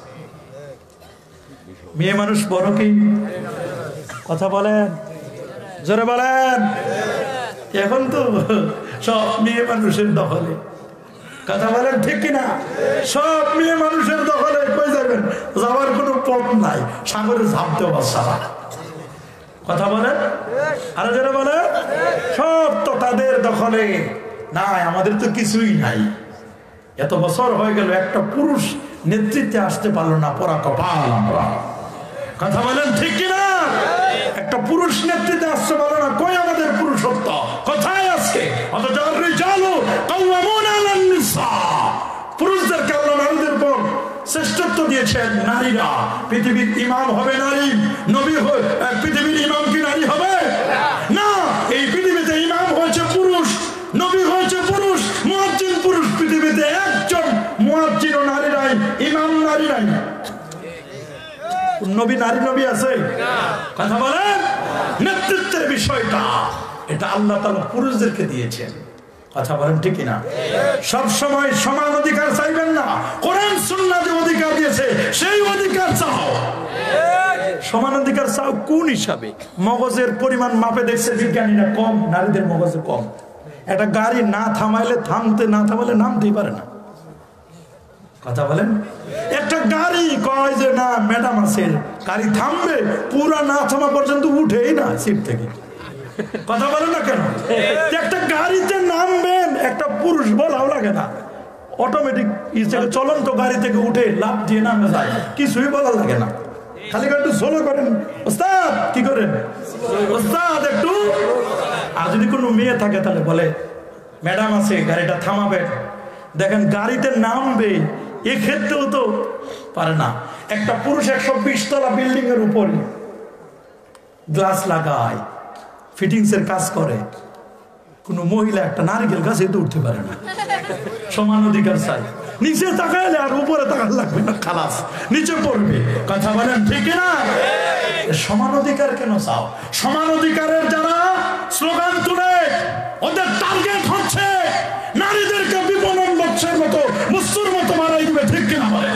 মেয়ে মানুষ বড় কি? কথা বলেন, জোরে বলেন। এখন তো সব মেয়ে মানুষের দখলে। কথা বলেন ঠিক কিনা? সব মেয়ে মানুষের দখলে। কই যাবেন? যাওয়ার কোনো পথ নাই, সাগরে ঝাঁপ দেওয়া ছাড়া। কথা বলেন, আরো যারা বলে সব তো তাদের দখলে। নাই, আমাদের তো কিছুই নাই। এত বছর হয়ে গেল, একটা পুরুষ নেতৃত্বে আসতে পারলো না, পরা কপাল আমরা। কথা বলেন ঠিক কিনা? একটা পুরুষ নেতৃত্বে আসতে পারলো না, কই আমাদের পুরুষত্ব কোথায় আজকে? অথচ রিজালু কাওয়ামুনা আলান নিসা। পুরুষদেরকে আল্লাহ নারীদের উপর শ্রেষ্ঠত্ব দিয়েছেন। নারীরা পৃথিবীর ইমাম হবে নারী, নবী হয় পৃথিবীর ইমাম কি নারী হবে না? এই পৃথিবীতে ইমাম হয়েছে পুরুষ, নবী হয়েছে পুরুষ, মুয়াজ্জিন পুরুষ। পৃথিবীতে একজন মুয়াজ্জিন ও নারী নাই, ইমাম নারী নাই। নবী নারী নবী আছে? কথা বলেন। নেতৃত্বের বিষয়টা এটা আল্লাহ তাআলা পুরুষদেরকে দিয়েছেন। কথা বলেন ঠিক কিনা? সব সময় সমান অধিকার চাইবেন না। কোরআন সুন্নাহ যে অধিকার দিয়েছে সেই অধিকার চাও। সমান অধিকার চাও কোন হিসাবে? মগজের পরিমাণ মাপে দেখছে বিজ্ঞানীরা কম, নারীদের মগজে কম। একটা গাড়ি না থামাইলে থামতে, না থামাইলে নামতেই পারে না। কথা বলেন। একটা গাড়ি কয় যে না ম্যাডাম আছে, গাড়ি থামবে, পুরা না থামা পর্যন্ত উঠেই না সিট থেকে। কথা বলেন না কেন? একটা গাড়িতে নামবেন, একটা পুরুষ বলাও লাগে না, অটোমেটিক চলন্ত গাড়ি থেকে উঠে লাফ দিয়ে নামে যায়, কিছুই বলা লাগে না। খালি একটু সোলো করেন, ওস্তাদ কি করেন, ওস্তাদ একটু। আর যদি কোনো মেয়ে থাকে তাহলে বলে ম্যাডাম আছে, গাড়িটা থামাবেন। দেখেন গাড়িতে নামবে, এই ক্ষেত্রেও তো পারে না। একটা পুরুষ একশো বিশ তলা বিল্ডিং এর উপরে গ্লাস লাগায়, ফিটিংস এর কাজ করে, কোন মহিলা একটা নারকেল গাছে তো উঠতে পারে না। সমান অধিকার চাই, নিচে তাকাইলে আর উপরে তাকাল লাগবে না, খালাস নিচে পড়বে। কথা বলেন ঠিক না? সমান অধিকার কেন চাও? সমান অধিকারের যারা স্লোগান তুলে ওদের টার্গেট হচ্ছে নারীদেরকে বিপণন বক্সের মতো মুসুর মতো মারাই দিবে, ঠিক কিনা বলে?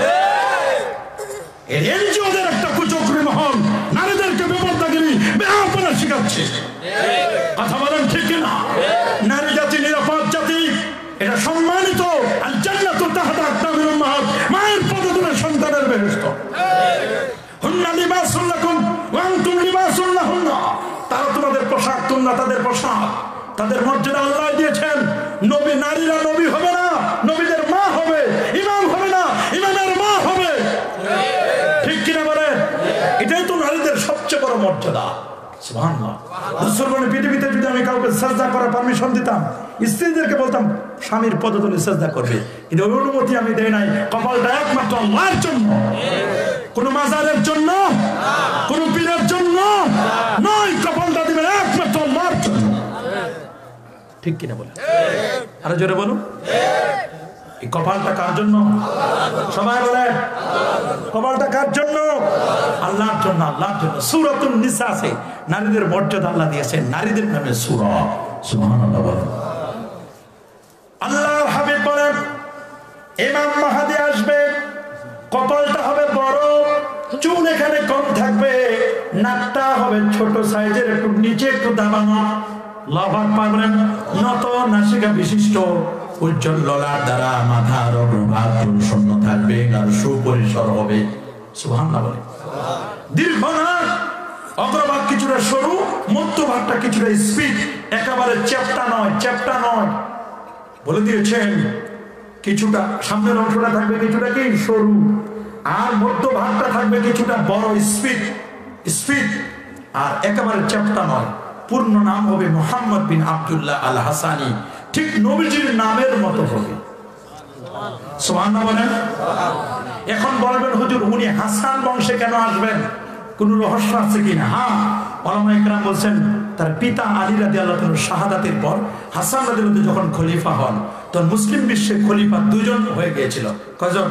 এনজিওদের একটা কুচক্রী মহল নারীদেরকে বেপরদাগিরি বেহাপনা শিখাচ্ছে। কথা বলেন ঠিক কিনা? নারী জাতি নিরাপদ জাতি, এটা সম্মানিত। আর জান্নাতু তাহতা আকদামিল উম্মাহাত, মায়ের পদতলে সন্তানের বেহেশত। হুন্না লিবাসুল লাকুম ওয়া আনতুম লিবাসুল লাহুন্না, তারা তোমাদের পোশাক, তোমরা তাদের পোশাক। তাদের মর্যাদা আল্লাহ দিয়েছেন। নবী নারীরা নবী হবে না, নবীদের মা হবে। ইমাম হবে না, ইমামের মা হবে। ঠিক কিনা বলেন? এটাই তো নারীদের সবচেয়ে বড় মর্যাদা। সুবহানাল্লাহ। মুসলমান পৃথিবীতে যদি আমি কাউকে সাজদা করার পারমিশন দিতাম, স্ত্রীদেরকে বলতাম স্বামীর পদতলে সাজদা করবে, কিন্তু ওই অনুমতি আমি দেই নাই। কপালটা একমাত্র আল্লাহর জন্য, কোন মাজারের জন্য, কোন পীরের জন্য নয়। কপালটা দিবেন একমাত্র আল্লাহর জন্য। ঠিক কিনা বলেন? আরো জোরে বলুন। এই কপালটা কার জন্য? সবাই বলে কপালটা কার জন্য? আল্লাহর জন্য, আল্লাহর জন্য। সূরাতুন নিসা আছে, নারীদের মর্যাদা আল্লাহ দিয়েছেন, নারীদের নামে সূরা। সুবহানাল্লাহ বলেন। আল্লাহর হাবিব বলেন ইমাম মাহদী আসবে, কপালটা হবে বড়, চুল এখানে কম থাকবে, নাকটা হবে ছোট সাইজের, একটু নিচে একটু দাবানো, লাভার পাবেন নত নাসিকা বিশিষ্ট, উজ্জ্বল ললার দ্বারা মাথার অগ্রভাগ শূন্য থাকবে আর সুপরিসর হবে। সুবহানাল্লাহ বলে। দীর্ঘ না, অগ্রভাগ কিছুটা সরু, মধ্যভাগটা কিছুটা স্পিড, একেবারে চ্যাপ্টা নয়, চ্যাপ্টা নয়। বলে দিয়েছেন কিছুটা সামনের অংশটা থাকবে কিছুটা কি সরু, আর মধ্যভাগটা থাকবে কিছুটা বড়, স্পিড স্পিড, আর একেবারে চ্যাপ্টা নয়। পূর্ণ নাম হবে মুহাম্মদ বিন আব্দুল্লাহ আল হাসানি, ঠিক নবীজির নামের মতো হবে। সুবহানাল্লাহ বলেন। এখন বলবেন হুজুর উনি হাসান বংশে কেন আসবেন, কোন রহস্য আছে কিনা? হ্যাঁ, উলামায়ে কেরাম বলছেন তার পিতা আলী রাদিয়াল্লাহু তাআলা শাহাদাতের পর হাসান রাদিয়াল্লাহু তাআলা যখন খলিফা হন, তখন মুসলিম বিশ্বে খলিফা দুজন হয়ে গিয়েছিল। কয়জন?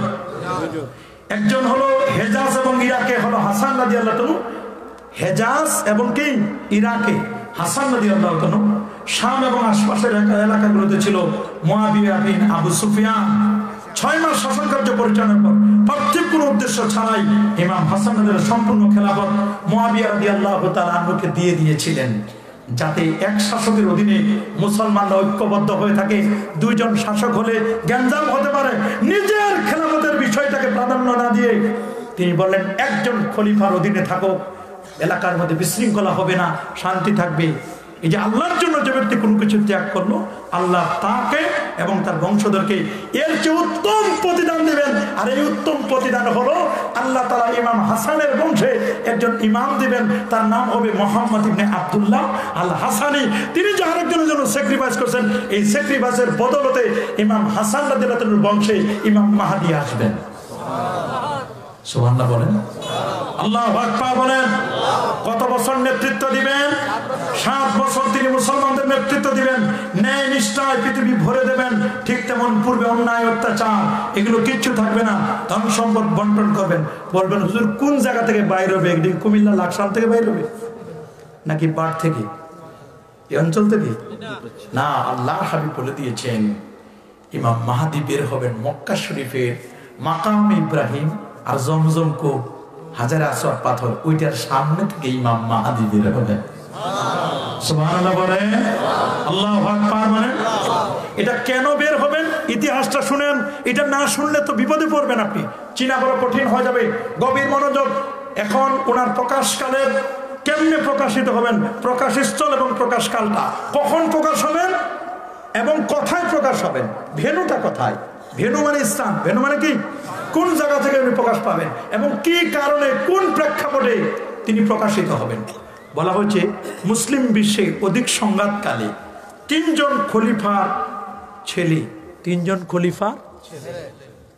একজন হলো হেজাজ এবং ইরাকে হলো হাসান রাদিয়াল্লাহু তাআলা, হেজাজ এবং কি ইরাকে হাসান রাদিয়াল্লাহু তাআলা। শাম এবং আশপাশের এলাকাগুলোতে ছিল মুয়াবিয়া বিন আবু সুফিয়ান। ছয় মাস শাসন কার্য পরিচালনার পর প্রত্যেক কোন উদ্দেশ্য ছাড়াই ইমাম হাসান রাদিয়াল্লাহু সম্পূর্ণ খেলাফত মুয়াবিয়া রাদিয়াল্লাহু তাআলা আনহুকে দিয়ে দিয়েছিলেন, যাতে এক শাসকের অধীনে মুসলমানরা ঐক্যবদ্ধ হয়ে থাকে। দুইজন শাসক হলে গ্যাঞ্জাম হতে পারে, নিজের খেলাফতের বিষয়টাকে প্রাধান্য না দিয়ে তিনি বললেন একজন খলিফার অধীনে থাকো, এলাকার মধ্যে বিশৃঙ্খলা হবে না, শান্তি থাকবে। এই যে আল্লাহর জন্য যে ব্যক্তি কোনো কিছু ত্যাগ করলো, আল্লাহ তাকে এবং তার বংশধরকে এর চেয়ে উত্তম প্রতিদান দিবেন। আর এই উত্তম প্রতিদান হলো আল্লাহ তাআলা ইমাম হাসানের বংশে একজন ইমাম দিবেন, তার নাম হবে মুহাম্মদ ইবনে আব্দুল্লাহ আল হাসানি। তিনি যে আরেকজনের জন্য স্যাক্রিফাইস করছেন, এই স্যাক্রিফাইসের বদলতে ইমাম হাসান রাদিয়াল্লাহু তাআলার বংশে ইমাম মাহদী আসবেন। সুবহানাল্লাহ বলেন। আল্লাহু আকবার বলেন। কত বছর নেতৃত্ব দিবেন? সাত বছর তিনি মুসলমানদের নেতৃত্ব দিবেন, ন্যায় নিষ্ঠায় পৃথিবী ভরে দেবেন। ঠিক তেমন পূর্বে অন্যায় অত্যাচার এগুলো কিচ্ছু থাকবে না, ধন সম্পদ বন্টন করবেন। বলবেন হুজুর কোন জায়গা থেকে বাইর হবে? একদিন কুমিল্লা লাকসাম থেকে বাইর হবে নাকি পাট থেকে, এই অঞ্চল থেকে? না, আল্লাহ হাবিব বলে দিয়েছেন ইমাম মাহদী বের হবেন মক্কা শরীফের মাকাম ইব্রাহিম আর জমজম কূপ, হাজারে আসওয়াদ পাথর, ওইটার সামনে থেকে ইমাম মাহদী বের হবেন। সুবহানাল্লাহ বলেন। আল্লাহু আকবার বলেন। এটা কেন বের হবেন ইতিহাসটা শুনেন, এটা না শুনলে তো বিপদে পড়বেন আপনি, চিনা বড় কঠিন হয়ে যাবে। গভীর মনোযোগ। এখন ওনার প্রকাশকালের কেমনে প্রকাশিত হবেন, প্রকাশস্থল এবং প্রকাশকালটা কখন প্রকাশ হবেন এবং কোথায় প্রকাশ হবেন, ভেন্যুটা কোথায়? ভেন্যু মানে স্থান, ভেন্যু মানে কি কোন জায়গা থেকে উনি প্রকাশ পাবেন এবং কি কারণে কোন প্রেক্ষাপটে তিনি প্রকাশিত হবেন। বলা হচ্ছে মুসলিম বিশ্বে অধিক সংঘাতকালে তিনজন খলিফার ছেলে, তিনজন খলিফার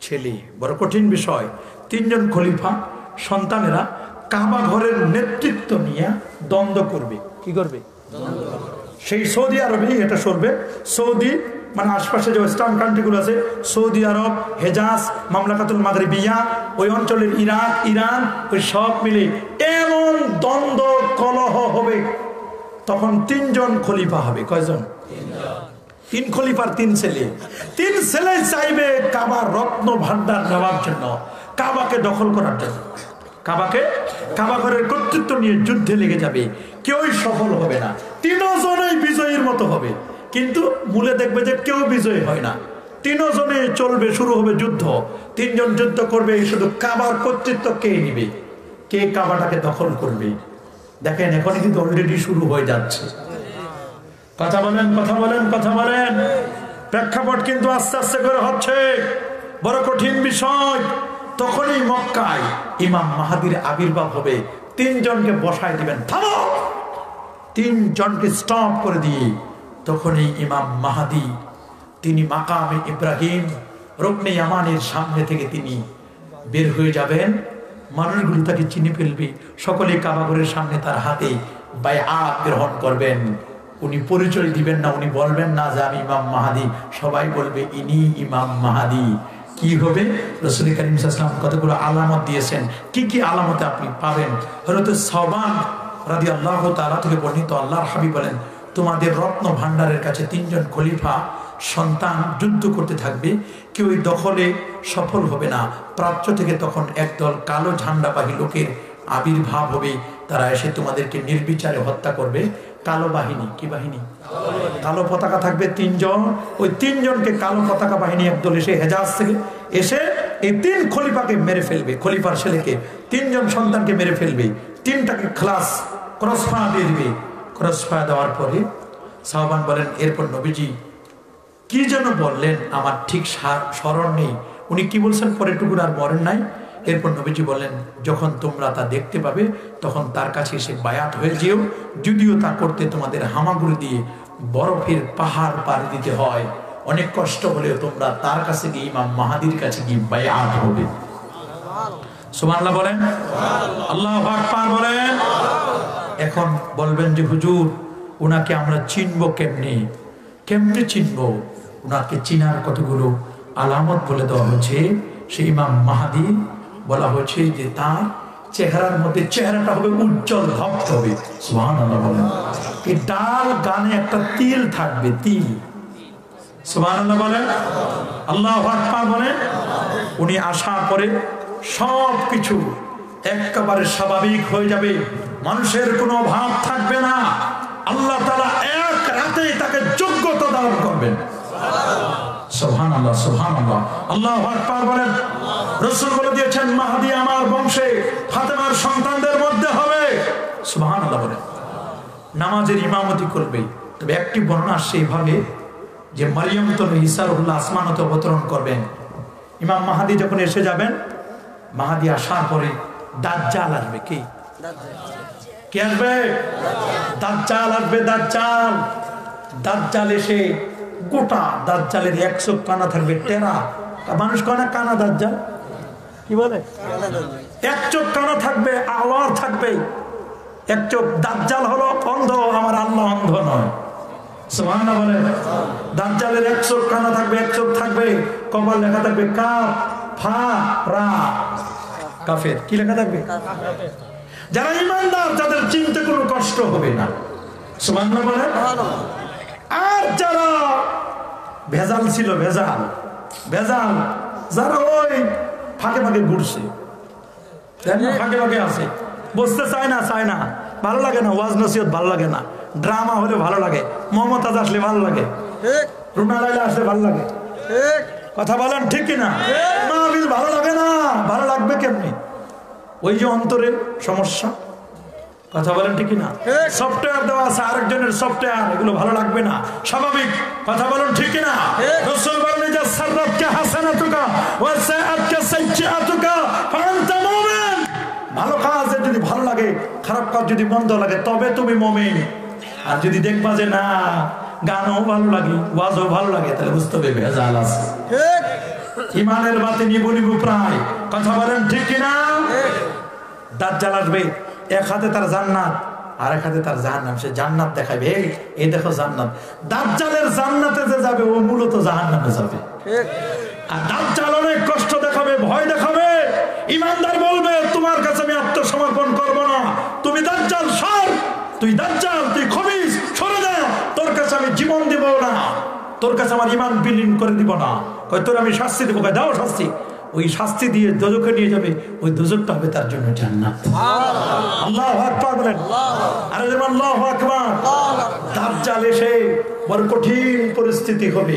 ছেলে, বড় কঠিন বিষয়। তিনজন খলিফা সন্তানেরা কাবা ঘরের নেতৃত্ব নিয়ে দ্বন্দ্ব করবে। কি করবে? সেই সৌদি আরবে এটা চলবে। সৌদি মানে আশপাশে যে ওয়েস্টার্ন কান্ট্রিগুলো আছে, সৌদি আরব, হেজাজ, মামলাকাতুল মাগরিবিয়া, ওই অঞ্চলের ইরাক, ইরান, ওই সব মিলে এমন দ্বন্দ্ব কলহ হবে। তখন তিনজন খলিফা হবে। কয়জন? তিন খলিফার তিন ছেলে। তিন ছেলে চাইবে কাবার রত্ন ভান্ডার নেওয়ার জন্য, কাবাকে দখল করার জন্য। কাবাকে কাবা ঘরের কর্তৃত্ব নিয়ে যুদ্ধে লেগে যাবে। কেউই সফল হবে না, তিনজনেই বিজয়ীর মতো হবে। কিন্তু মূলে দেখবে যে কেউ বিজয়ী হয় না। তিনজনে চলবে, শুরু হবে যুদ্ধ। তিনজন যুদ্ধ করবে, শুধু কাবার কর্তৃত্ব কে নিবে, কে কাবাটাকে দখল করবে। দেখেন এখন কিন্তু অলরেডি শুরু হয়ে যাচ্ছে। কথা বলেন, কথা বলেন, কথা বলেন। প্রেক্ষাপট কিন্তু আস্তে আস্তে করে হচ্ছে, বড় কঠিন বিষয়। তখনই মক্কায় ইমাম মাহাদির আবির্ভাব হবে। তিনজনকে বসায় দিবেন, থামো, তিনজনকে স্টপ করে দিয়ে তখনই ইমাম মাহাদি তিনি মাকামে ইব্রাহিম রুকনে ইয়ামানের সামনে থেকে তিনি বের হয়ে যাবেন। মানুষগুলো তাকে চিনে ফেলবে। সকলে কাবাঘরের সামনে তার হাতে বায়আত গ্রহণ করবেন। উনি পরিচয় দিবেন না, উনি বলবেন না যে আমি ইমাম মাহাদি, সবাই বলবে ইনি ইমাম মাহাদি। কি হবে? রাসূল কারীম সাল্লাল্লাহু আলাইহি ওয়াসাল্লাম কতগুলো আলামত দিয়েছেন। কি কি আলামতে আপনি পাবেন? হযরত সাওবান রাদিয়াল্লাহু তাআলা থেকে বর্ণিত, আল্লাহর হাবিব বলেন, তোমাদের রত্ন ভান্ডারের কাছে তিনজন খলিফা সন্তান যুদ্ধ করতে থাকবে, কেউ দখলে সফল হবে না। প্রাচ্য থেকে তখন একদল কালো ঝান্ডাবাহী লোকের আবির্ভাব হবে। তারা এসে তোমাদেরকে নির্বিচারে হত্যা করবে। কালো বাহিনী, কি বাহিনী? কালো পতাকা থাকবে তিনজন। ওই তিনজনকে কালো পতাকা বাহিনী একদল এসে হেজাজ থেকে এসে এই তিন খলিফাকে মেরে ফেলবে। খলিফার ছেলেকে, তিনজন সন্তানকে মেরে ফেলবে। তিনটাকে খালাস ক্রস ফায়া দিয়ে দিবে। ক্রস ফায়া দেওয়ার পরে সাওবান বলেন, এরপর নবীজি কি যেন বললেন, আমার ঠিক স্মরণ নেই। উনি কি বলছেন পরে টুকুর আর মরেন নাই। এরপর নবীজি বলেন, যখন তোমরা তা দেখতে পাবে তখন তার কাছে এসে বায়াত হয়ে যেও, যদিও তা করতে তোমাদের হামাগুড়ি দিয়ে বরফের পাহাড় পাড়ি দিতে হয়। অনেক কষ্ট হলেও তোমরা তার কাছে গিয়ে ইমাম মাহাদির কাছে গিয়ে বায়াত হবে। সুবহানাল্লাহ বলেন, আল্লাহু আকবার বলেন। এখন বলবেন যে হুজুর, ওনাকে আমরা চিনবো কেমনে? কেমনে চিনবো? ওনাকে চিনার কতগুলো আলামত বলে দেওয়া হয়েছে। সেই ইমাম মাহাদি বলা হয়েছে যে তার চেহারার মধ্যে চেহারাটা হবে উজ্জ্বল, ভক্ত হবে। সুবহানাল্লাহ বলেন। এই ডাল গানে একটা তিল থাকবে, তিল। সুবহানাল্লাহ বলেন, আল্লাহু আকবার বলেন। উনি আসার পরে সব কিছু একেবারে স্বাভাবিক হয়ে যাবে, মানুষের কোনো অভাব থাকবে না। আল্লাহ তাআলা এক রাতেই তাকে যোগ্যতা দান করবেন। সুবহানাল্লাহ, সুবহানাল্লাহ, আল্লাহু আকবার বলেন। রাসূল বলে দিয়েছেন, মাহদি আমার বংশে ফাতেমার সন্তানদের মধ্যে হবে। সুবহানাল্লাহ বলেন। নামাজের ইমামতি করবে। তবে একটি বর্ণনা সেইভাবে যে মারিয়াম তো ঈসারুল্লাহ আসমানতে অবতরণ করবেন। ইমাম মাহদি যখন এসে যাবেন, মাহদি আসার পরে দাজ্জাল আসবে। কি কে আসবে? দাজ্জাল আসবে। দাজ্জাল দাজ্জাল এসে গোটা দাজ্জালের এক চোখ কানা থাকবে, টেরা। মানুষ কানা কানা, দাজ্জাল কি বলে? এক চোখ কানা থাকবে, আওয়ার থাকবে এক চোখ। দাজ্জাল হলো অন্ধ, আমার আল্লাহ অন্ধ নয়। সুবহানাল্লাহ বলে। দাজ্জালের এক চোখ কানা থাকবে, এক চোখ থাকবে, কপাল লেখা থাকবে কাফ ফা রা, কাফের। কি লেখা থাকবে? যারা ইমানদার তাদের চিনতে কোনো কষ্ট হবে না। সুবহানাল্লাহ বলে। আর যারা ভেজাল ছিল, ভেজাল ভেজাল যারা ওই ফাঁকে ফাঁকে ঘুরছে, ফাঁকে ফাঁকে আছে, বসতে চায় না, চায় না, ভালো লাগে না, ওয়াজ নসিহত ভালো লাগে না, ড্রামা হলে ভালো লাগে, মমতাজ আসলে ভালো লাগে, রুনা লাইলা আসলে ভালো লাগে। কথা বলেন ঠিক কিনা? মাহফিল ভালো লাগে না, ভালো লাগবে কেমনি? ওই যে অন্তরে সমস্যা। কথা বলেন ঠিক কিনা? সফটওয়্যার দেওয়া আছে আরেকজনের সফটওয়্যার, এগুলো ভালো লাগবে না, স্বাভাবিক। কথা বলেন ঠিক কিনা? রাসূল বলেন যে সাররাতকা হাসানাতুকা ওয়া সাআতকা সাইয়্যাতুকা ফাআনতা মুমিন। ভালো কাজ যদি ভালো লাগে, খারাপ কাজ যদি মন্দ লাগে, তবে তুমি মুমিন। আর যদি দেখবা যে না, গানও ভালো লাগে, ওয়াজও ভালো লাগে, তাহলে বুঝতে হবে ভেজাল আছে। ঠিক ইমানের বাতি নিবু নিবু প্রায়, কথা বলেন ঠিক কিনা? দাজ্জাল আসবে, এক হাতে তার জান্নাত আর এক হাতে তার জাহান্নাম, সে জান্নাত দেখাবে, এই দেখো জান্নাত। দাজ্জালের জান্নাতে যে যাবে ও মূলত জাহান্নামে যাবে। আর দাজ্জাল অনেক কষ্ট দেখাবে, ভয় দেখাবে। ইমানদার বলবে তোমার কাছে আমি আত্মসমর্পণ করব না, তুমি দাজ্জাল সর, তুই দাজ্জাল, তুই খবিস, সরে যা, তোর কাছে আমি জীবন দিব না, তোর কাছে আমার ইমান বিলীন করে দিব না। কই তোর আমি শাস্তি দেবো, কই দাও শাস্তি। ওই শাস্তি দিয়ে দোজখে নিয়ে যাবে, ওই দোজখটা হবে তার জন্য জান্নাত। আল্লাহু আকবার বলেন, আরে যেমন আল্লাহু আকবার। দাজ্জাল এসে বড় কঠিন পরিস্থিতি হবে,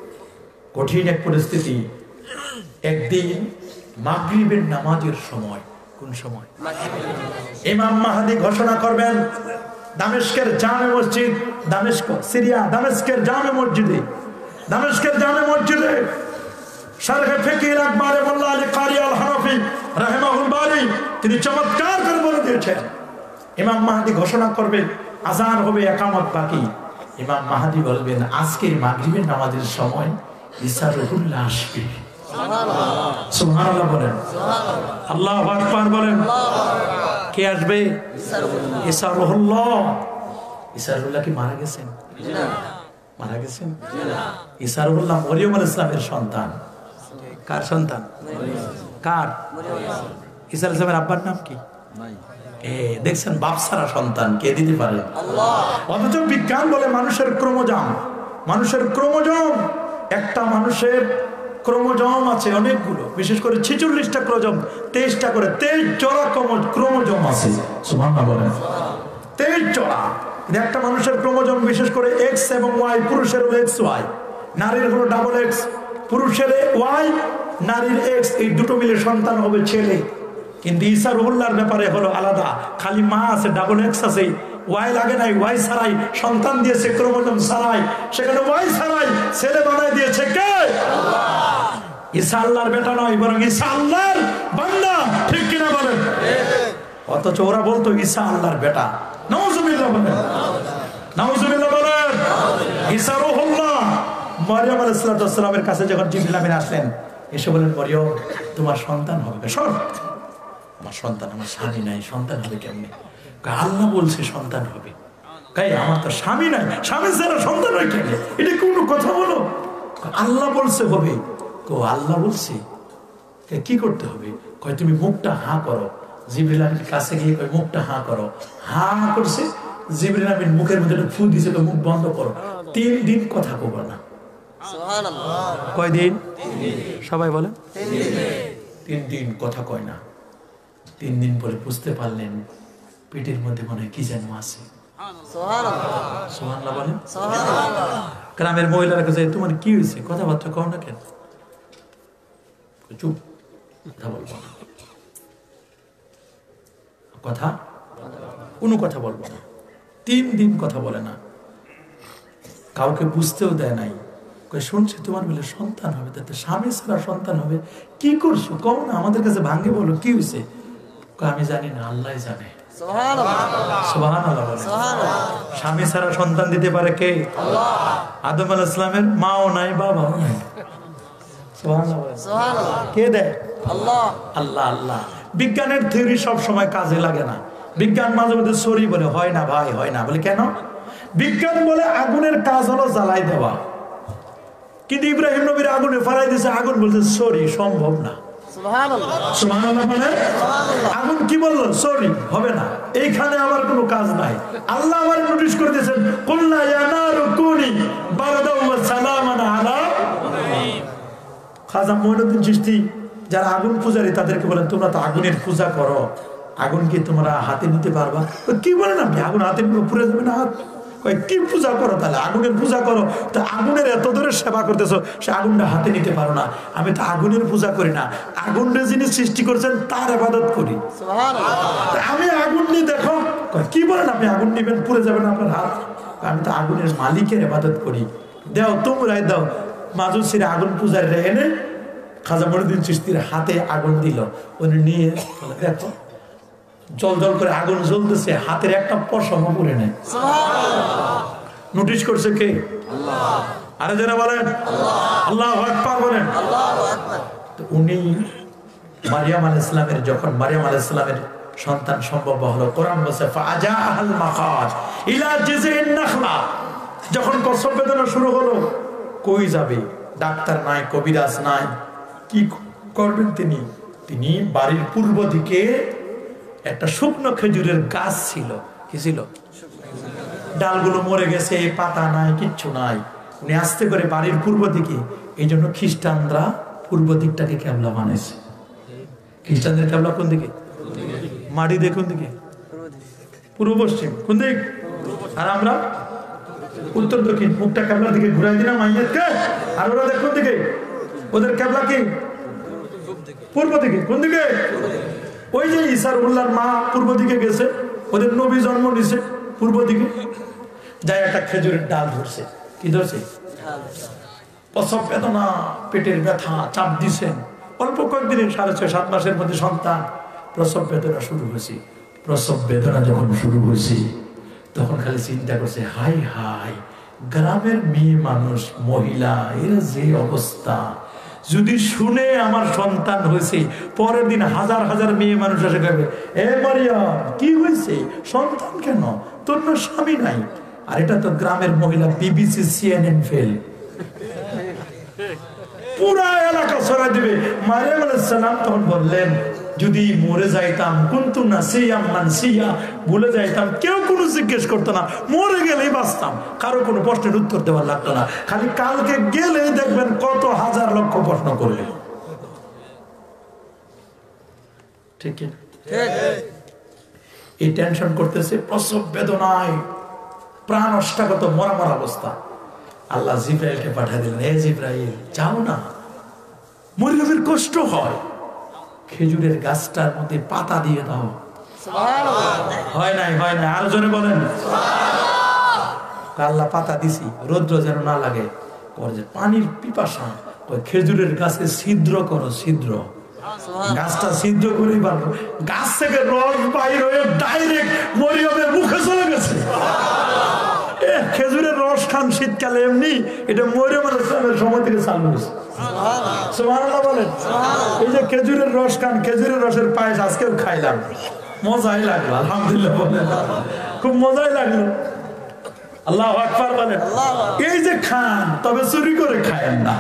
কঠিন এক পরিস্থিতি। একদিন মাগরিবের নামাজের সময়, কোন সময়? ইমাম মাহদী ঘোষণা করবেন দামেস্কের জামে মসজিদ, দামেস্ক সিরিয়া, দামেস্কের জামে মসজিদে, দামেস্কের জামে মসজিদে শারহে ফিকহিল আকবর মোল্লা আলী কারি আল হানাফি রাহিমাহুল বারি তিনি চমৎকার করে বলে দিয়েছেন, ইমাম মাহদী ঘোষণা করবে, আজান হবে, একামত বাকি। ইমাম মাহদী বলবেন আজকের মাগরিবের নামাজের সময় ঈসা রুহুল্লাহ আসবে। সুবহানাল্লাহ বলেন, আল্লাহু আকবার বলেন। কে আসবে? ঈসা রুহুল্লাহ। ঈসা রুহুল্লাহ কি মারা গেছেন? মারা গেছেন? ঈসা রুহুল্লাহ মরিয়ম আলাইহিস সালামের সন্তান। কার সন্তান? কার? ঈসা আলাইহিস সালামের আব্বার নাম কি? এ দেখছেন, বাপ ছাড়া সন্তান কে দিতে পারে? আল্লাহ। অথচ বিজ্ঞান বলে মানুষের ক্রোমোজোম, মানুষের ক্রোমোজোম, একটা মানুষের ক্রোমোজোম আছে অনেকগুলো, বিশেষ করে ছেচল্লিশটা ক্রোমোজোম, তেইশটা করে তেইশ জোড়া ক্রোমোজোম আছে। সুবহানাল্লাহ বলেন, তেইশ জোড়া। একটা মানুষের ক্রোমোজোম বিশেষ করে এক্স এবং ওয়াই, পুরুষের হলো এক্স ওয়াই, নারীর হলো ডাবল এক্স, পুরুষের ওয়াই, নারীর এক্স, এই দুটো মিলে সন্তান হবে ছেলে। কিন্তু ঈসা রুহুল্লাহর ব্যাপারে হলো আলাদা, খালি মা আছে, ডাবল এক্স আছে, ওয়াই লাগে নাই, ওয়াই ছাড়াই সন্তান দিয়েছে, ক্রোমোজোম ছাড়াই, সেখানে ওয়াই ছাড়াই ছেলে বানাই দিয়েছে কে? আল্লাহ। ঈসা আল্লাহর বেটা নয়, বরং ঈসা আল্লাহর বান্দা, ঠিক কিনা বলেন? অথচ ওরা বলতো ঈসা আল্লাহর বেটা। নাউজুবিল্লাহ বলেন, নাউজুবিল্লাহ বলেন। ঈসা রুহুল্লাহ মরিয়ম আলাইহিস সালামের কাছে যখন জিবরিল আমিন আসলেন, এসে বলেন মরিয়ম তোমার সন্তান হবে। সর, আমার সন্তান, আমার স্বামী নাই, সন্তান হবে কেমনে? আল্লাহ বলছে সন্তান হবে। তাই আমার তো স্বামী নাই, স্বামী ছাড়া সন্তান হয় কেমনে? এটা কোনো কথা বলো? আল্লাহ বলছে হবে। কো আল্লাহ বলছে, কি করতে হবে? কয় তুমি মুখটা হাঁ করো। জিবরিল আমিনের কাছে গিয়ে কয় মুখটা হাঁ করো। হাঁ করছে, জিবরিল আমিন মুখের মধ্যে ফু দিছে, মুখ বন্ধ করো, তিন দিন কথা কব না। কয়দিন? সবাই বলেন তিন দিন কথা কয় না। তিন দিন পরে বুঝতে পারলেন পেটের মধ্যে মনে হয় কি যেন আছে। সুবহানাল্লাহ বলেন। গ্রামের মহিলারা কাছে তোমার কি হয়েছে, কথাবার্তা কও না কেন? চুপ, কথা বলবো না, কথা কোনো কথা বলবো না। তিন দিন কথা বলে না, কাউকে বুঝতেও দেয় নাই। শুনছি তোমার বলে সন্তান হবে, তাতে স্বামী ছাড়া সন্তান হবে, কি করছো কও না, আমাদের কাছে ভাঙ্গে বলো কি হয়েছে। আমি জানি না, আল্লাহ জানে। সুবহানাল্লাহ বলেন। স্বামী ছাড়া সন্তান দিতে পারে কে? আল্লাহ। আদম আলাইহিস সালামের মাও নাই, বাবাও নাই। সুবহানাল্লাহ বলেন। কে দেয়? আল্লাহ। আল্লাহ আল্লাহ। বিজ্ঞানের থিওরি সব সময় কাজে লাগে না। বিজ্ঞান মাঝে মধ্যে সরি বলে, হয় না ভাই, হয় না। বলে কেন? বিজ্ঞান বলে আগুনের কাজ হলো জ্বালাই দেওয়া, কিন্তু ইব্রাহিম নবীর আগুনে ফালাই দিয়েছে, আগুন বলছে সরি, সম্ভব না। সুবহানাল্লাহ মানে আগুন কি বললো? সরি, হবে না, এইখানে আমার কোনো কাজ নাই। আল্লাহ আমার নোটিশ করে দিয়েছেন, কুলনা ইয়া নারু কুনি বারদাও ওয়া সালামান আলা ইব্রাহিম। খাজা মঈনুদ্দিন চিশতি যারা আগুন পূজারী তাদেরকে বলেন, তোমরা তো আগুনের পূজা করো, আগুন কি তোমরা হাতে নিতে পারবা? কি বলেন আপনি, আগুন হাতে পুড়ে যাবে না হাত? কি পূজা করো তাহলে? আগুনের পূজা করো, তো আগুনের এত দূরে সেবা করতেছো, সে আগুনটা হাতে নিতে পারো না। আমি তো আগুনের পূজা করি না, আগুনের যিনি সৃষ্টি করছেন তার ইবাদত করি। আমি আগুন নিয়ে দেখো, কি বলেন আপনি আগুন নিবেন, পুড়ে যাবেন আপনার হাত? আমি তো আগুনের মালিকের ইবাদত করি। দাও তোমরাই দাও। মাজুসির আগুন পূজারীরা এনে খাজা মঈনুদ্দিন চিশতির হাতে আগুন দিল, উনি নিয়ে দেখো জল জল করে আগুন জ্বলতেছে, হাতের একটা পশম পুড়ে নেয়। নোটিশ করছে কে? আল্লাহ। আরে যারা বলেন আল্লাহু আকবার বলেন। উনি মারিয়াম আলাইহিস সালামের যখন মারিয়াম আলাইহিস সালামের সন্তান সম্ভব হলো, কোরআন বলছে ফাজাআল মাখাজ ইলা জিজিন নাখলা, যখন প্রসব বেদনা শুরু হলো, কই যাবে? ডাক্তার নাই, কবিরাজ নাই, কি করবেন তিনি? তিনি বাড়ির পূর্ব দিকে একটা শুকনো খেজুরের গাছ ছিল। কি ছিল? ডালগুলো মরে গেছে, পাতা নাই, কিচ্ছু নাই। উনি আস্তে করে বাড়ির পূর্ব দিকে, এই জন্য খ্রিস্টানরা পূর্ব দিকটাকে ক্যাবলা বানাইছে। খ্রিস্টানদের ক্যাবলা কোন দিকে? মাটি দিয়ে কোন দিকে? পূর্ব পশ্চিম। কোন দিক? আর আমরা উত্তর দক্ষিণ। মুখটা ক্যাবলার দিকে ঘুরাই দিলাম মাইয়াতকে। আর ওরা কোন দিকে? ওদের ক্যাবলা কি? পূর্ব দিকে। কোন দিকে? ওই যে ঈসার উল্লাহর মা পূর্ব দিকে গেছে, ওদের নবী জন্ম নিছে পূর্ব দিকে। যাই একটা খেজুরের ডাল ধরছে। কি ধরছে? প্রসব বেদনা, পেটের ব্যথা, চাপ দিছেন। অল্প কয়েকদিনের, সাড়ে ছয় সাত মাসের মধ্যে সন্তান। প্রসব বেদনা শুরু হয়েছে। প্রসব বেদনা যখন শুরু হয়েছে, তখন খালি চিন্তা করছে, হাই হাই, গ্রামের মেয়ে মানুষ, মহিলা, এর যে অবস্থা, যদি শুনে আমার সন্তান হয়েছে, পরের দিন হাজার হাজার মেয়ে মানুষ এসে যাবে, এ মারিয়াম কি হয়েছে, সন্তান কেন, তোর না স্বামী নাই? আর এটা তো গ্রামের মহিলা, বিবিসি সিএনএন ফেল, পুরা এলাকা ছড়াই দিবে। মারিয়াম আলাইহিস সালাম তখন বললেন, যদি মরে যাইতাম, কুনতু নাসিয়াম মানসিয়া, ভুলে যাইতাম, কেউ কোনো জিজ্ঞেস করতো না, মরে গেলেই বাঁচতাম, কারো কোনো প্রশ্নের উত্তর দেওয়ার লাগতো না। খালি কালকে গেলে দেখবেন কত হাজার লক্ষ প্রশ্ন করবে। ঠিক না? এই টেনশন করতেছে, প্রসব বেদনায় প্রাণ অষ্টাগত, মরা মরা অবস্থা। আল্লাহ জিব্রাইলকে পাঠিয়ে দিলেন, এ জিব্রাইল, যাও না, মরিয়মের কষ্ট হয়, খেজুরের গাছটার মধ্যে পাতা দিয়ে দাও। হয় নাই, হয় নাই, আরো জোরে বলেন। আল্লাহ পাতা দিছি, রৌদ্র যেন না লাগে। পানির পিপাসা, খেজুরের গাছে ছিদ্র করো, ছিদ্র, গাছটা ছিদ্র করেই পারবো। গাছ থেকে রস বাইর হয়ে ডাইরেক্ট মরিয়মের মুখে চলে গেছে। খেজুরের রস খান শীতকালে এমনি, এটা মরিয়ম আলাইহিস সালামের সময় থেকে চালু হয়েছে। সুবহানাল্লাহ বলেন। এই যে খেজুরের রস খান, খেজুরের রসের পায়েস আজকেও খাইলাম, মজাই লাগলো, আলহামদুলিল্লাহ বলেন, খুব মজাই লাগলো। আল্লাহু আকবার বলেন। এই যে খান, তবে চুরি করে খায়েন না।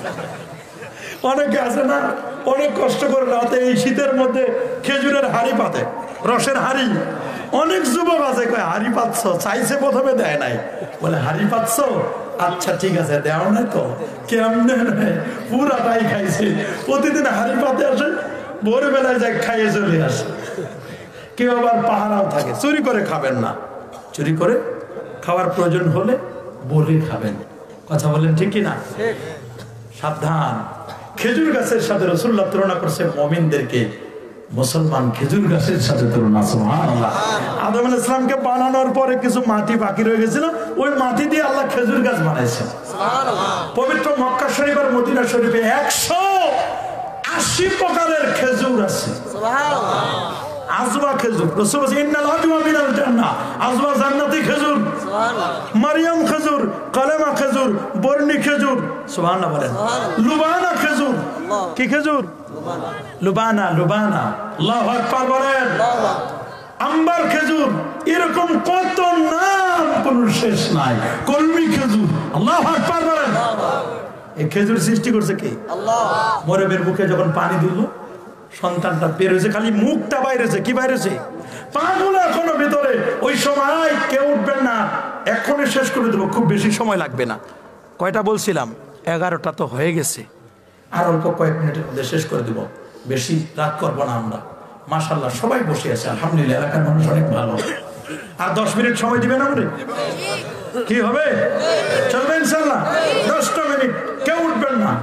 অনেকে আছে না, অনেক কষ্ট করে রাতে এই শীতের মধ্যে খেজুরের হাড়ি পাতে, রসের হাড়ি। অনেক যুবক আছে, কয় হাড়ি পাচ্ছ, চাইছে প্রথমে দেয় নাই, বলে হাড়ি পাচ্ছ, আচ্ছা ঠিক আছে, দেও নাই তো, কেমনে নয়, পুরাটাই খাইছে। প্রতিদিন হাড়ি পাতে আসে, ভোরবেলায় যায় খাইয়ে চলে আসে। কেউ আবার পাহারাও থাকে। চুরি করে খাবেন না, চুরি করে খাওয়ার প্রয়োজন হলে বলে খাবেন। কথা বলেন ঠিক কিনা? সাবধান। খেজুর গাছের সাথে রাসূলুল্লাহ তুলনা করছে মুমিনদেরকে, মুসলমান খেজুর গাছের সাথে তুলনা। সুবহানাল্লাহ। আদম আলাইহিস সালামকে বানানোর পরে কিছু মাটি বাকি রয়ে গেছিল, ওই মাটি দিয়ে আল্লাহ খেজুর গাছ বানাইছেন। সুবহানাল্লাহ। পবিত্র মক্কা শরীফ আর মদিনা শরীফে একশো আশি প্রকারের খেজুর আছে। সুবহানাল্লাহ। আজওয়া খেজুর, রাসূল বলেন ইন্নাল আজওয়া মিনাল জান্নাহ, আজওয়া জান্নাতি খেজুর। সুবহানাল্লাহ। মারিয়াম খেজুর, কালেমা খেজুর, বর্ণি খেজুর। সুবহানাল্লাহ বলেন। লুবানা খেজুর। কি খেজুর? লুবানা, লুবানা। আল্লাহু আকবার বলেন। আম্বার খেজুর, এরকম কত নাম, কোন শেষ নাই। কলমি খেজুর। আল্লাহু আকবার বলেন। এই খেজুর সৃষ্টি করছে কে? আল্লাহ। মরিয়মের মুখে যখন পানি দিল, সন্তানটা বের হয়েছে, খালি মুখটা বাইরেছে। কি বাইরেছে? পাগুলো এখনো ভিতরে। ওই সময় কেউ উঠবেন না, এখনই শেষ করে দেবো, খুব বেশি সময় লাগবে না। কয়টা বলছিলাম? এগারোটা তো হয়ে গেছে, আর অল্প কয়েক মিনিটের মধ্যে শেষ করে দেবো, বেশি রাগ করবো না আমরা। মাশাআল্লাহ সবাই বসে আছে, আলহামদুলিল্লাহ, এলাকার মানুষ অনেক ভালো। আর দশ মিনিট সময় দিবেন আমাদের? কি হবে? চলবে ইনশাআল্লাহ? দশটা মিনিট, কেউ উঠবেন না,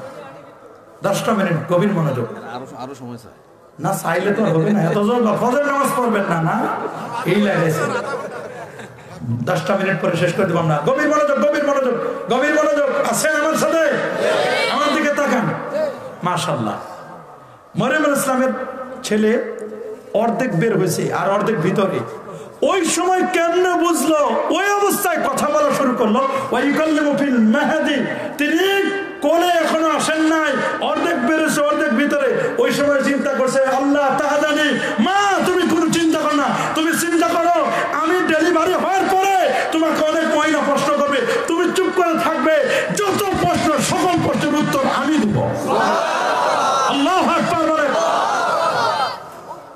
দশটা মিনিট গভীর মনোযোগ। আরো সময় চাই না, চাইলে তো হবে না, এতজন ফজর নামাজ পড়বেন না, না এই লাগাইছে। দশটা মিনিট পরে শেষ করে দেবো আমরা। গভীর মনোযোগ, গভীর মনোযোগ, গভীর মনোযোগ। আছেন আমার সাথে? আমার দিকে তাকান। মাশাআল্লাহ। মরিয়ম আলাইহিস সালামের ছেলে অর্ধেক বের হয়েছে আর অর্ধেক ভিতরে। ওই সময় কেমনে বুঝলো? ওই অবস্থায় কথা বলা শুরু করলো। ওয়াইকাল্লিমু ফিল মাহদি, তিনি কোলে এখনো আসেন নাই, অর্ধেক বের হয়েছে, অর্ধেক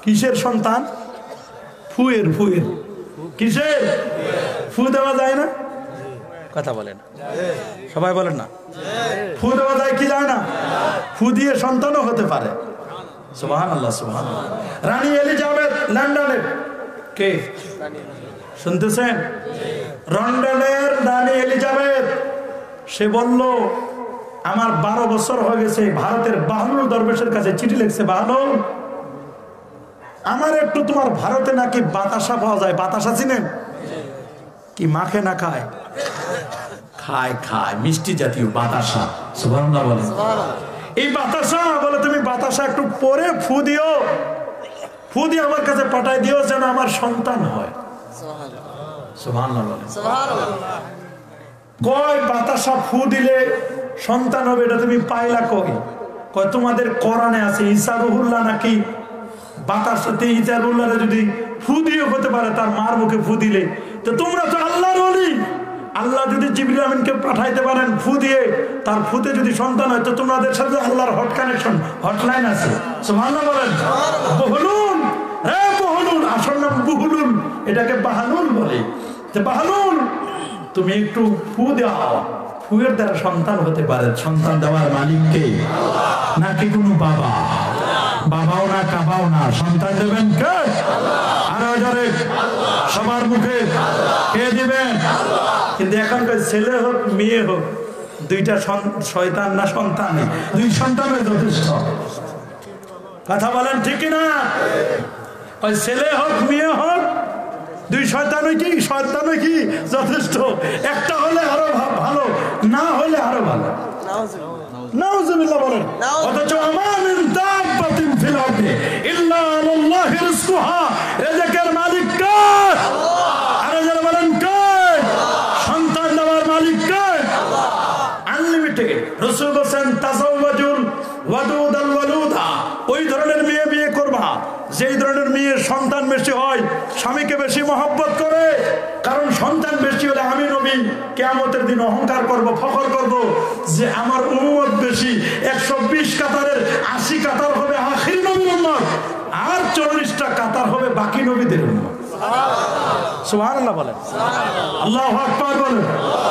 কিসের সন্তান? ফুয়ের ফুয়ের কিসের? ফু দেওয়া যায় না? কথা বলেন সবাই, বলেন না। ফু দেওয়া যায় কি যায় না? ফু দিয়ে সন্তানও হতে পারে। সুবহানাল্লাহ, সুবহানাল্লাহ। রানী এলিজাবেথ লন্ডনের কে শুনতেছেন? লন্ডনের রানী এলিজাবেথ, সে বলল আমার বারো বছর হয়ে গেছে, ভারতের বাহানুর দরবেশের কাছে চিঠি লিখছে, বাহানুর আমার একটু তোমার ভারতে নাকি বাতাসা পাওয়া যায়। বাতাসা চিনেন? কি মাখে না খায়? খায় খায়, মিষ্টি জাতীয় বাতাসা। সুবহানাল্লাহ বলেন। এই বাতাসা বলে তুমি বাতাসা একটু পরে ফু দিও, ফু দিয়ে আমার কাছে পাঠাই দিও যেন আমার সন্তান হয়। সুবহানাল্লাহ বলেন। কয় বাতাসা ফু দিলে সন্তান হবে, এটা তুমি পাইলা কই? কয় তোমাদের কোরআনে আছে ঈসা রুহুল্লাহ নাকি বাতাসাতে ঈসা রুহুল্লাহ যদি ফু দিয়ে হতে পারে তার মার মুখে ফু দিলে, তো তোমরা তো আল্লাহর ওলি, আল্লাহ যদি জিবরিল আমিনকে পাঠাইতে পারেন ফু দিয়ে, তার ফুতে যদি সন্তান হয় তো তোমাদের সাথে আল্লাহর হট কানেকশন, হটলাইন আছে। সুবহানাল্লাহ বলেন। বহুলুল, রে বহুলুল, আসল নাম বহুলুল, এটাকে বাহানুল বলে। যে বাহানুল তুমি একটু ফু দাও, ফুয়ের দ্বারা সন্তান হতে পারে। সন্তান দেওয়ার মালিক কে? নাকি কোনো বাবা? বাবাও না কাবাও না, সন্তান দেবেন কে? আরো জোরে সবার মুখে কে দিবেন? কিন্তু এখনকার ছেলে হোক মেয়ে হোক, দুইটা শয়তান না সন্তান, দুই সন্তানের যথেষ্ট। কথা বলেন ঠিক না? ওই ছেলে হোক মেয়ে হোক, দুই শয়তান কি শয়তান কি যথেষ্ট। একটা হলে আরো ভালো, না হলে আরো ভালো। নাউজুবিল্লাহ বলেন। অথচ আমামিন দাব্বাতিন ফিল আরদি ইল্লা আলাল্লাহি রিজকুহা, রিজকের মালিক কে? আল্লাহ। আরো যারা বলেন কে? সন্তান দেওয়ার মালিক কে? আল্লাহ। আনলিমিটেড। রাসূল বলেন তাজাওয়াজুল ওয়াদুদাল ওয়ালুদা, ওই ধরনের মেয়ে বিয়ে করবা যেই ধরনের মেয়ের সন্তান বেশি হয়, স্বামীকে বেশি মহব্বত করে। কারণ সন্তান বেশি হলে আমি নবী কিয়ামতের দিন অহংকার করব, ফখর করব যে আমার উম্মত বেশি। একশো বিশ কাতারের আশি কাতার হবে আখির নবীর উম্মত, আর চল্লিশটা কাতার হবে বাকি নবীদের উম্মত। সুবহানাল্লাহ বলেন। আল্লাহু আকবার বলেন।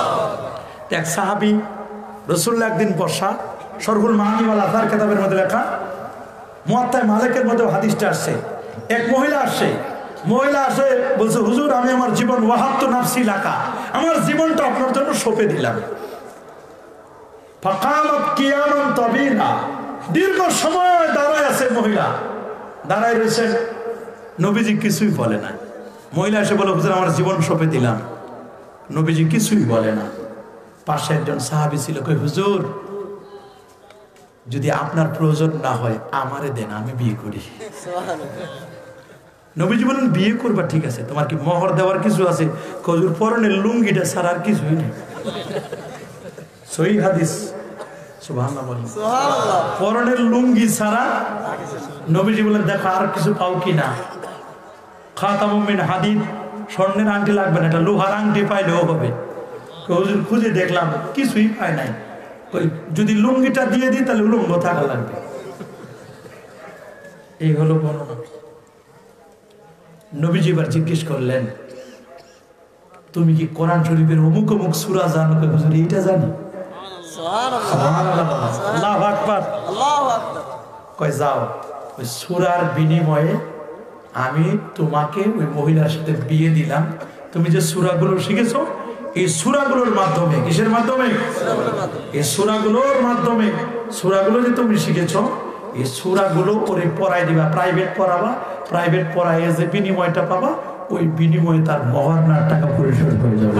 এক সাহাবী রাসূলুল্লাহ একদিন বসা, শরহুল মাআনি ওয়াল আসার কিতাবের মধ্যে লেখা, মুয়াত্তা মালিকের মধ্যে হাদিসটা আসছে। এক মহিলা আসছে, মহিলা আসে বলছে হুজুর আমি আমার জীবন ওয়াহাবতু নাফসি লাকা, আমার জীবনটা আপনার জন্য সঁপে দিলাম। ফাকামাত কিয়ামান তাবিলা, দীর্ঘ সময় দাঁড়ায় আছে মহিলা, দাঁড়ায় রয়েছে। নবীজি কিছুই বলে না। মহিলা এসে বলে হুজুর আমার জীবন সঁপে দিলাম। নবীজি কিছুই বলে না। পাশে একজন সাহাবী ছিল, কই হুজুর যদি আপনার প্রয়োজন না হয় আমারে দেন, আমি বিয়ে করি। নবীজি বলেন বিয়ে করবা ঠিক আছে, তোমার কি মোহর দেওয়ার কিছু আছে? হুজুর পরনের লুঙ্গিটা ছাড়া আর কিছুই নেই। সহিহ হাদিস। সুবহানাল্লাহ বলেন। সুবহানাল্লাহ। পরনের লুঙ্গি ছাড়া। নবীজি বলেন দেখো আর কিছু পাও কিনা। খাতামুম মিন হাদিদ, স্বর্ণের আংটি লাগবে না, এটা লোহার আংটি পাইলেও হবে। হুজুর খুঁজে দেখলাম কিছুই পায় নাই। ওই যদি লুঙ্গিটা দিয়ে দিই তাহলে লুঙ্গ থাকা লাগবে। এই হলো বর্ণনা। নবীজি এবার জিজ্ঞেস করলেন তুমি কি কোরআন শরীফের অমুক অমুক সূরা জানো? হুজুর এইটা জানি। সুবহানাল্লাহ, আল্লাহু আকবার, আল্লাহু আকবার। কয় যাও ওই সূরার বিনিময়ে আমি তোমাকে ওই মহিলার সাথে বিয়ে দিলাম। তুমি যে সূরাগুলো শিখেছো এই সূরাগুলোর মাধ্যমে, কিসের মাধ্যমে? এই সূরাগুলোর মাধ্যমে, সূরাগুলো যে তুমি শিখেছো এই সূরাগুলো করে পড়াই দিবা, প্রাইভেট পড়াবা। প্রাইভেট পড়াইয়ে যে বিনিময়টা পাবা ওই বিনিময়ে তার মহরনার টাকা পরিশোধ হয়ে যাবে।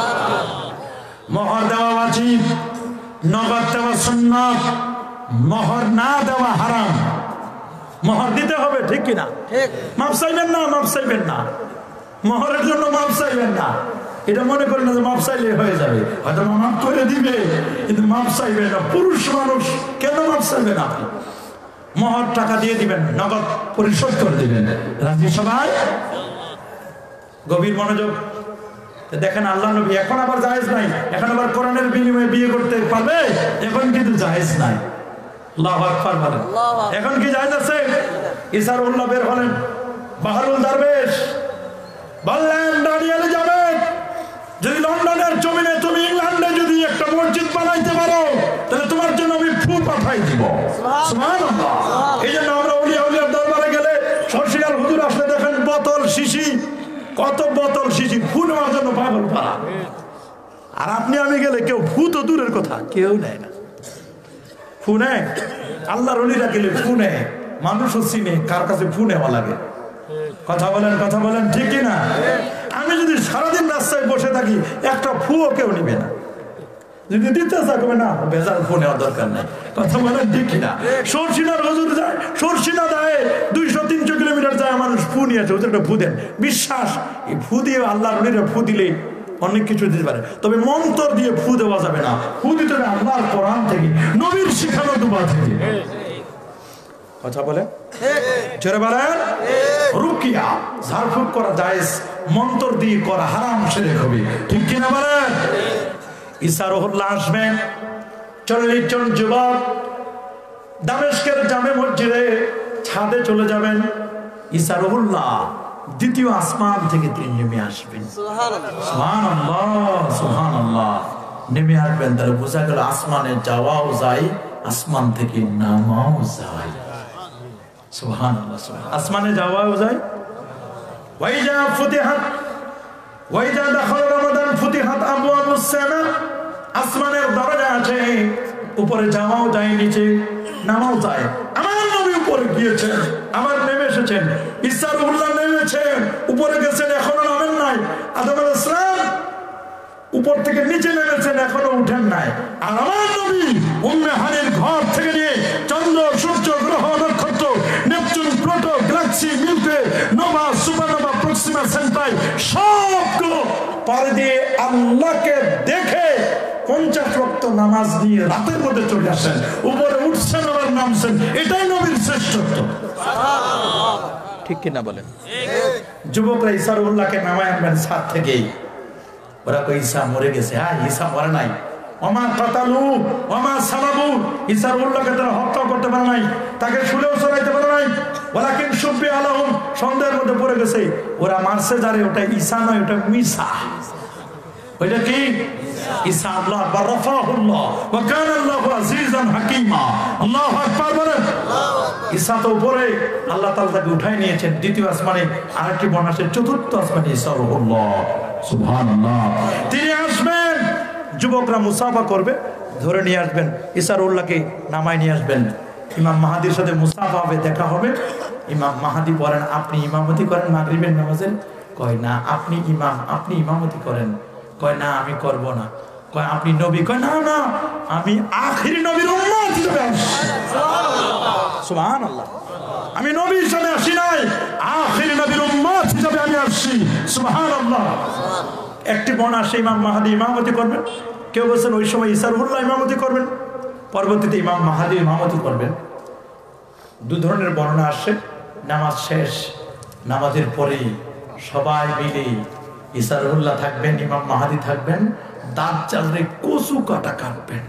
মোহর দেওয়া ওয়াজিব, নগদ দেওয়া সুন্নাত, মোহর না দেওয়া হারাম। মোহর দিতে হবে, ঠিক কিনা? ঠিক। মাপ চাইবেন না, মাপ চাইবেন না, মোহরের জন্য মাপ চাইবেন না। এটা মনে করেন না যে মাপ চাইলে হয়ে যাবে, হয়তো মাপ করে দিবে কিন্তু মাপ চাইবে না। পুরুষ মানুষ কেন মাপ চাইবে না? আপনি মোহর টাকা দিয়ে দিবেন, নগদ পরিশোধ করে দিবেন। রাজি সবাই? গভীর মনোযোগ। দেখেন আল্লাহ নবী এখন আবার জায়েজ নাই, এখন আবার কোরআনের বিনিময়ে বিয়ে করতে পারবে, এখন কিন্তু জায়েজ নাই। আল্লাহু আকবার বলেন। এখন কি যাইতেছে? ইসারুল্লাহ বের হলেন, বাহারুল দারবেশ বললেন দাঁড়িয়ে যাবে, যদি লন্ডনের জমিনে তুমি ইংল্যান্ডে যদি একটা মসজিদ বানাইতে পারো তাহলে তোমার জন্য আমি ফু পাঠাই দিব। সুবহানাল্লাহ। এই জন্য আমরা ওলিয়া উলিয়ার দরবারে গেলে সরসিয়াল হুজুর আসলে দেখেন বোতল শিশি, কত বোতল শিশি ফু নেওয়ার জন্য পাগল পাড়া। আর আপনি আমি গেলে কেউ ফু তো দূরের কথা, কেউ নেয় না। ফু নেয় আল্লাহর ওলিরা গেলে ফু নেয়, মানুষও চিনে কার কাছে ফু নেওয়া লাগে। কথা বলেন, কথা বলেন, ঠিক কিনা? আমি যদি সারাদিন রাস্তায় বসে থাকি একটা ফুও কেউ নিবে না, যদি দিতে থাকবে না বেজার ফু নেওয়ার দরকার নাই। কথা বলেন, ঠিক কিনা? সরসিনার হুজুর যায়, সরসিনা দেয় দুইশো তিনশো কিলোমিটার যায়, মানুষ ফু নিয়ে আসে, হুজুর একটা ফু দেন। বিশ্বাস এই ফু দিয়ে আল্লাহর ওলিরা ফু দিলে অনেক কিছু দিতে পারে, তবে মন্তর দিয়ে ফু দেওয়া যাবে না। ফু দিতে হবে আল্লাহর কোরআন থেকে, নবীর শিখানো দুবা থেকে। কথা বলে জোরে বলেন। রুকিয়া ঝাড়ফুঁক করা জায়েজ, মন্তর দিয়ে করা হারাম, শিরক হবে, ঠিক কিনা বলেন? ইসারুল্লাহ আসবেন, চল্লিশ জন যুবক দামেস্কের জামে মসজিদে ছাদে চলে যাবেন। ইসারুল্লাহ দ্বিতীয় আসমান থেকে তিনি নেমে আসবেন। সুবহানাল্লাহ, সুবহানাল্লাহ। নেমে আসবেন, তাহলে বোঝা গেল আসমানে যাওয়াও যায়, আসমান থেকে নামাও যায়। সুবহানাল্লাহ, আসমানে যাওয়াও যায়। ওয়াইজা ফুতিহাত ওয়াইজা দাখাল রমাদান ফুতিহাত আবওয়াবুস সামা, আসমানের দরজা আছে, উপরে যাওয়াও যায়, নিচে নামাও যায়। আমার নবী উপরে গিয়েছেন, আমার নেমে এসেছেন। ইসারুল্লাহ নেমেছেন, উপরে গেছেন, এখনো নামেন নাই। আদম আলাইহিস সালাম উপর থেকে নিচে নেমেছেন, এখনো উঠেন নাই। আর আমার নবী উম্মে হানির ঘর থেকে নিয়ে চন্দ্র, সূর্য, গ্রহ, নক্ষত্র, Neptune, Pluto, galaxy, Milky, nova, supernova, Proxima Centauri সবগুলো পারে দিয়ে আল্লাহকে দেখে পঞ্চাশ ওয়াক্ত নামাজ নিয়ে রাতের মধ্যে চলে আসেন, উপরে উঠছেন আবার নামছেন। এটাই নবীর শ্রেষ্ঠত্ব, ঠিক কিনা বলেন? যুবকরা ইসারুল্লাহকে নামায় আনবেন ছাদ থেকেই। ওরা কই ঈসা মরে গেছে। হ্যাঁ, ঈসা মরে নাই। ওমা কাতালু ওমা সালাবু, ইসারুল্লাহকে তারা হত্যা করতে পারে নাই, তাকে শুলেও চড়াইতে পারে নাই। ওয়ালাকিন শুব্বি আলাহুম, সন্দেহের মধ্যে পড়ে গেছে। ওরা মারছে যারে, ওটা ঈসা নয়, ওটা মিসা। ওইটা কি? ঈসা আল্লাহ বা রাফাহুল্লাহ ওয়া কানা আল্লাহু আজিজান হাকীমা। আল্লাহু আকবার বলেন। ঈসা তো উপরে, আল্লাহ তাআলা তাকে উঠায় নিয়েছেন দ্বিতীয় আসমানে। আরেকটি বর্ণনা আছে চতুর্থ আসমানে ইসারুল্লাহ। সুবহানাল্লাহ। তিনি আসবেন, যুবকরা মুসাফা করবে, ধরে নিয়ে আসবেন। ইসারুল্লাহকে নামায় নিয়ে আসবেন। ইমাম মাহাদির সাথে মুসাফা হবে, দেখা হবে। ইমাম মাহাদি বলেন, আপনি ইমামতি করেন মাগরিবের নামাজের? কয় না, আপনি ইমাম, আপনি ইমামতি করেন। কয় না, আমি করব না। কয় আপনি নবী? কয় না না, আমি আখিরি নবীর উম্মত হিসেবে আসছি। সুবহানাল্লাহ। আমি নবী হিসেবে আসি নাই, আখিরি নবীর উম্মত হিসেবে আমি আসছি। সুবহানাল্লাহ। একটি বর্ণনা আসে ইমাম মাহাদি ইমামতি করবেন, কেউ বলছেন ওই সময় ইসারুল্লাহ ইমামতি করবেন, পরবর্তীতে ইমাম মাহাদি ইমামতি করবেন। দু ধরনের বর্ণনা আসে। নামাজ শেষ, নামাজের পরেই সবাই মিলে ইসারুল্লাহ থাকবেন, ইমাম মাহাদি থাকবেন, দাজ্জালের কচু কাটা কাটবেন।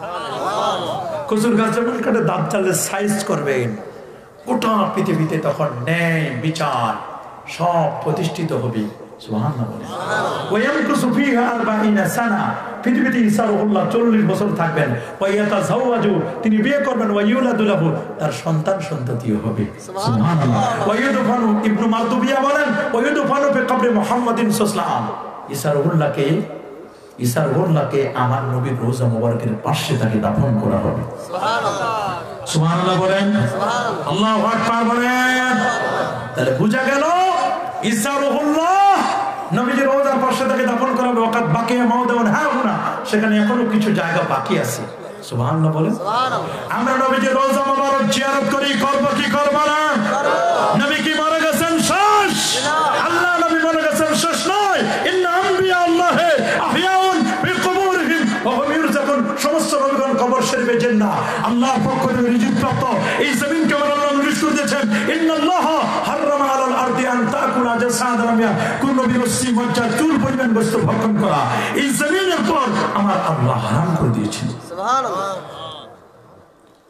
কচুর গাছ যেমন কাটে, দাজ্জালের সাইজ করবেন। গোটা পৃথিবীতে তখন ন্যায় বিচার সব প্রতিষ্ঠিত হবে। সুবহানাল্লাহ। ওয়ায়ামকুসু ফিহা আরবাঈনা সানা, পৃথিবীতে ইসারুল্লাহ চল্লিশ বছর থাকবেন। ওয়ায়াতাযাওয়াজু, তিনি বিয়ে করবেন। ওয়াইউলাদু লাহু, তার সন্তান সন্ততিও হবে। সুবহানাল্লাহ। ওয়ায়ুদফানু, ইবনু মারদুবিয়া বলেন, ওয়ায়ুদফানু ফি কবরে মুহাম্মাদিন সাল্লাল্লাহু আলাইহি ওয়াসাল্লাম, ইসারুল্লাহকে ইসারুল্লাহকে আমার নবীর রওজা মুবারকের পাশে তাকে দাফন করা হবে। সুবহানাল্লাহ। সুবহানাল্লাহ বলেন, আল্লাহু আকবার বলেন। তাহলে বুঝা গেল ইসারুল্লাহ নবীজির রওজার পাশে তাকে দাফন করা হবে। ওয়াকাত বাকিয়া মাওদাউন হাহুনা, সেখানে এখনো কিছু জায়গা বাকি আছে। সুবহানাল্লাহ বলেন। আমরা নবীজির রওজা মুবারক জিয়ারত করি, করব কি করব না? নবী কি মরে গেছেন শেষ? আল্লাহ নবী মরে গেছেন শেষ নয়। ইন্না আম্বিয়া আল্লাহি আহইয়াউন ফি কুবুরিহিম ওয়া হুম ইরজাকুন, সমস্ত নবীগণ কবর শরীফে জান্নাহ আল্লাহর পক্ষ থেকে রিজিক প্রাপ্ত। এই জমিনকে আল্লাহ নির্দেশ দিয়েছেন, ইন্নাল্লাহ হারামা আলাল আরদি আন তাকুলা জাসাদ রামিয়া, কোন নবীর অস্থি মজ্জা চুল পরিমাণ বস্তু ভক্ষণ করা এই জমিনের পর আমার আল্লাহ হারাম করে দিয়েছেন। সুবহানাল্লাহ।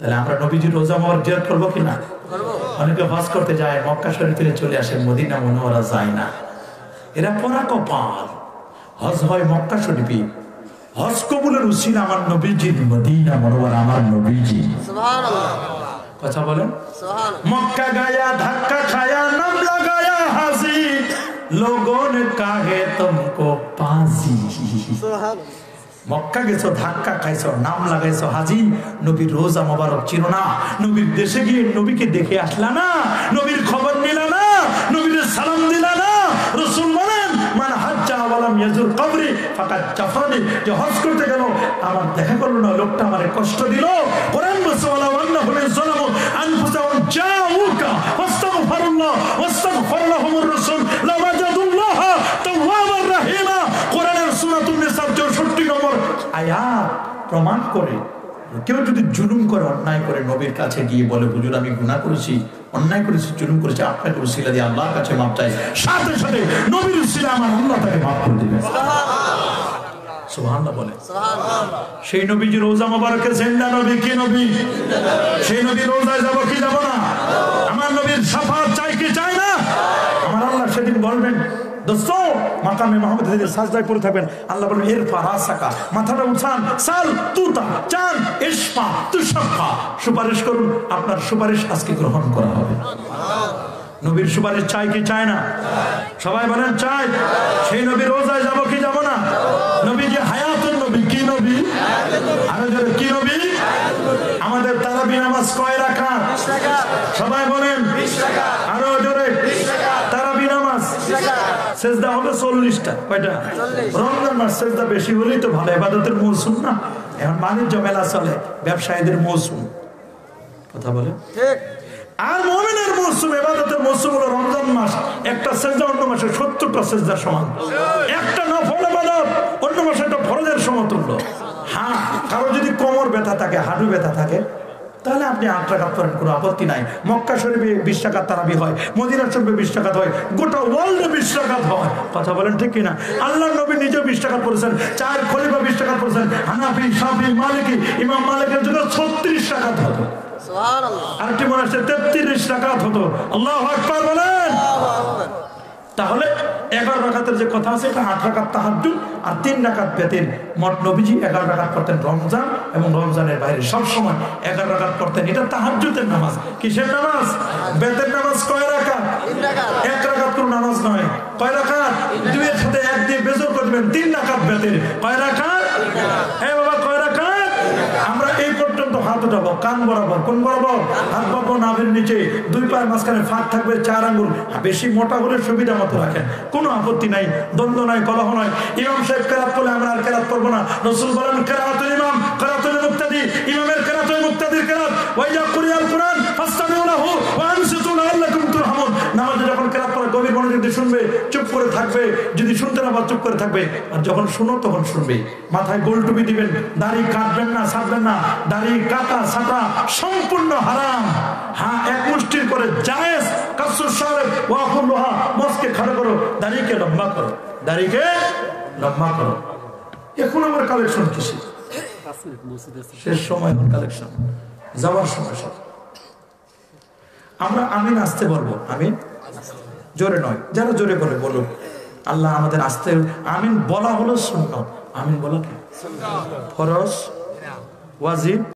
তাহলে আমরা নবীজির রোজা মোবারক জিয়ারত করবো কিনা? অনেকে হজ করতে যায়, মক্কা শরীফ থেকে চলে আসে, মদিনা মুনাওয়ারা যায় না। এরা পরা কপাল। হজ হয় মক্কা শরীফে, হজ কবুলের উসিলা আমার নবীজির মদিনা মুনাওয়ারা আমার নবীজি। সুবহানাল্লাহ। কথা বলেন। সুবহানাল্লাহ। মক্কা গায়া ধাক্কা খায়া নাম লাগায়া হাজি, লোগোं ने काहे तुमको पाजी। सुबहानाल्लाह। মক্কা গেছো, ধাক্কা খাইছো, নাম লাগাইছো হাজি, নবীর রোজা মোবারক চিনো না, নবীর দেশে গিয়ে নবীকে দেখে আসলা না, নবীর খবর নিলা না, নবীর সালাম দিলা না। রাসূল বলেন মান হাজ্জা ওয়ালাম ইয়াজুর কবরি ফাকাদ জাফানি, যে হজ করতে গেল আমার দেখা করলো না, লোকটা আমারে কষ্ট দিল। কোরআন বলছে ওয়ালা ওয়ান্নাহু যালামু আনফুসাহুম জাউকা ফাস্তাগফিরুল্লাহ ওয়াস্তাগফার লাহুমুর রাসূল লাওয়াজাদুল্লাহ তাওয়াবার রহিমা। কোরআনের সূরাতুন নিসা চৌষট্টি নম্বর আয়াত প্রমাণ করে কেউ যদি জুলুম করে, অন্যায় করে, নবীর কাছে গিয়ে বলে হুজুর আমি গুনাহ করেছি, অন্যায় করেছি, জুলুম করেছি, আপনাকে উসিলা দিয়ে আল্লাহর কাছে মাপ চাই, সাথে সাথে নবীর উসিলা আমার আল্লাহ তাকে মাফ করে দিবেন। সুবহানাল্লাহ বলে। সুবহানাল্লাহ। সেই নবীজি রোজা মোবারকে জিন্দা নবী, কি নবী? সেই নবী রোজায় যাব কি যাব না? আমার নবীর শাফাআত চাই কি চাই না? আমার আল্লাহ সেদিন বলবেন দোস্তো মাকামে মাহমুদ থেকে সাজদায় পড়ে থাকবেন, আল্লাহ বলবেন এর ফারাসাকা, মাথাটা উঠান, সাল তুতা চান ইশফা তুশফা, সুপারিশ করুন, আপনার সুপারিশ আজকে গ্রহণ করা হবে। নবীর সুপারিশ চাই কি চায় না? সবাই বলেন চাই। সেই নবীর রোজায় যাব কি যাব না? নবী যে হায়াতুন নবী, কি নবী? আরো জোরে কি নবী? আমাদের তারাবি নামাজ কয় রাকাত? বিশ রাকাত। সবাই বলেন বিশ রাকাত। আরো জোরে তারাবি নামাজ সেজদা হবে চল্লিশটা। কয়টা? রমজান মাস সেজদা বেশি হলেই তো ভালো, ইবাদতের মৌসুম না, এখন বাণিজ্য মেলা চলে, ব্যবসায়ীদের মৌসুম। কথা বলে ঠিক। আর মুমিনের মৌসুম, ইবাদতের মৌসুম হলো রমজান মাস। একটা সেজদা অন্য মাসে সত্তরটা সেজদার সমান, একটা নফল ইবাদত অন্য মাসে একটা ফরজের সমতুল্য। হ্যাঁ, কারো যদি কোমর ব্যথা থাকে, হাঁটু ব্যথা থাকে, তাহলে আপনি আট রাকাত করেন, কোনো আপত্তি নাই। মক্কা শরীফে বিশ রাকাত তারাবি হয়, মদিনা শরীফে বিশ রাকাত হয়, গোটা ওয়ার্ল্ডে বিশ রাকাত হয়। কথা বলেন ঠিক কিনা? আল্লাহর নবী নিজেও বিশ রাকাত পড়েছেন, চার খলিফা বিশ রাকাত পড়েছেন, হানাফি, শাফি, মালিকি, ইমাম মালিকের জন্য ছত্রিশ রাকাত হতো। সুবহানাল্লাহ। আরেকটি মনে আছে তেত্রিশ রাকাত হতো। আল্লাহু আকবার বলেন। তাহলে এগারো রাকাতের যে কথা আছে, এটা আট রাকাত তাহাজ্জুদ আর তিন রাকাত বেতের। মোট নবীজি এগারো রাকাত পড়তেন রমজান এবং রমজানের বাইরে সব সময় এগারো রাকাত পড়তেন। এটা তাহাজ্জুদের নামাজ। কিসের নামাজ? বেতের নামাজ। কয় রাকাত? এক রাকাত কোনো নামাজ নয়। কয় রাকাত? দুইয়ের সাথে এক দিয়ে বেজর করবেন, তিন রাকাত বেতের। কয় রাকাত? হ্যাঁ বাবা, কয় রাকাত? আমরা এই পর্যন্ত হাত উঠাবো, কান বরাবর। কোন বরাবর? হাত পাবো নাভির নিচে, দুই পায়ের মাঝখানে ফাঁক থাকবে, চার আঙ্গুল। বেশি মোটা হলে সুবিধা মতো রাখেন, কোনো আপত্তি নাই, দ্বন্দ্ব নাই, কলহ নয়। ইমাম সাহেব কেরাত করলে আমরা আর কেরাত করবো না। রাসূল বলেন কেরাতুল ইমাম কেরাতুল মুক্তাদি, ইমামের কেরাতুল মুক্তাদির কেরাত। ওয়াইজা কুরিয়াল কুরআন ফাসতামিউ লাহু ওয়া আনসিতু লাআল্লাকুম তুরহামুন। নামাজে যখন কেরাত পড়ে গভীর মনোযোগ দিয়ে শুনবে, চুপ করে থাকবে, যদি শুনতে না পারে চুপ করে থাকবে, আর যখন শুনো তখন শুনবে। মাথায় গোল টুপি দিবেন, দাড়ি কাটবেন না, ছাড়বেন না। দাড়ি কাটা ছাটা সম্পূর্ণ হারাম। হ্যাঁ, এক মুষ্টির করে জায়েজ। কাসুর সাহেব ওয়াফুল্লাহ, মস্কে খাড়া করো, দাড়িকে লম্বা করো, দাড়িকে লম্বা করো। এখন আমার কালেকশন কিসে? শেষ সময় কালেকশন, যাওয়ার সময় সব। আমরা আমিন আসতে বলবো, আমিন জোরে নয়, যারা জোরে বলে বলুক। আল্লাহ আমাদের আসতে, আমিন বলা হলো সুন্নাত। আমিন বলা কি? ফরজ, ওয়াজিব।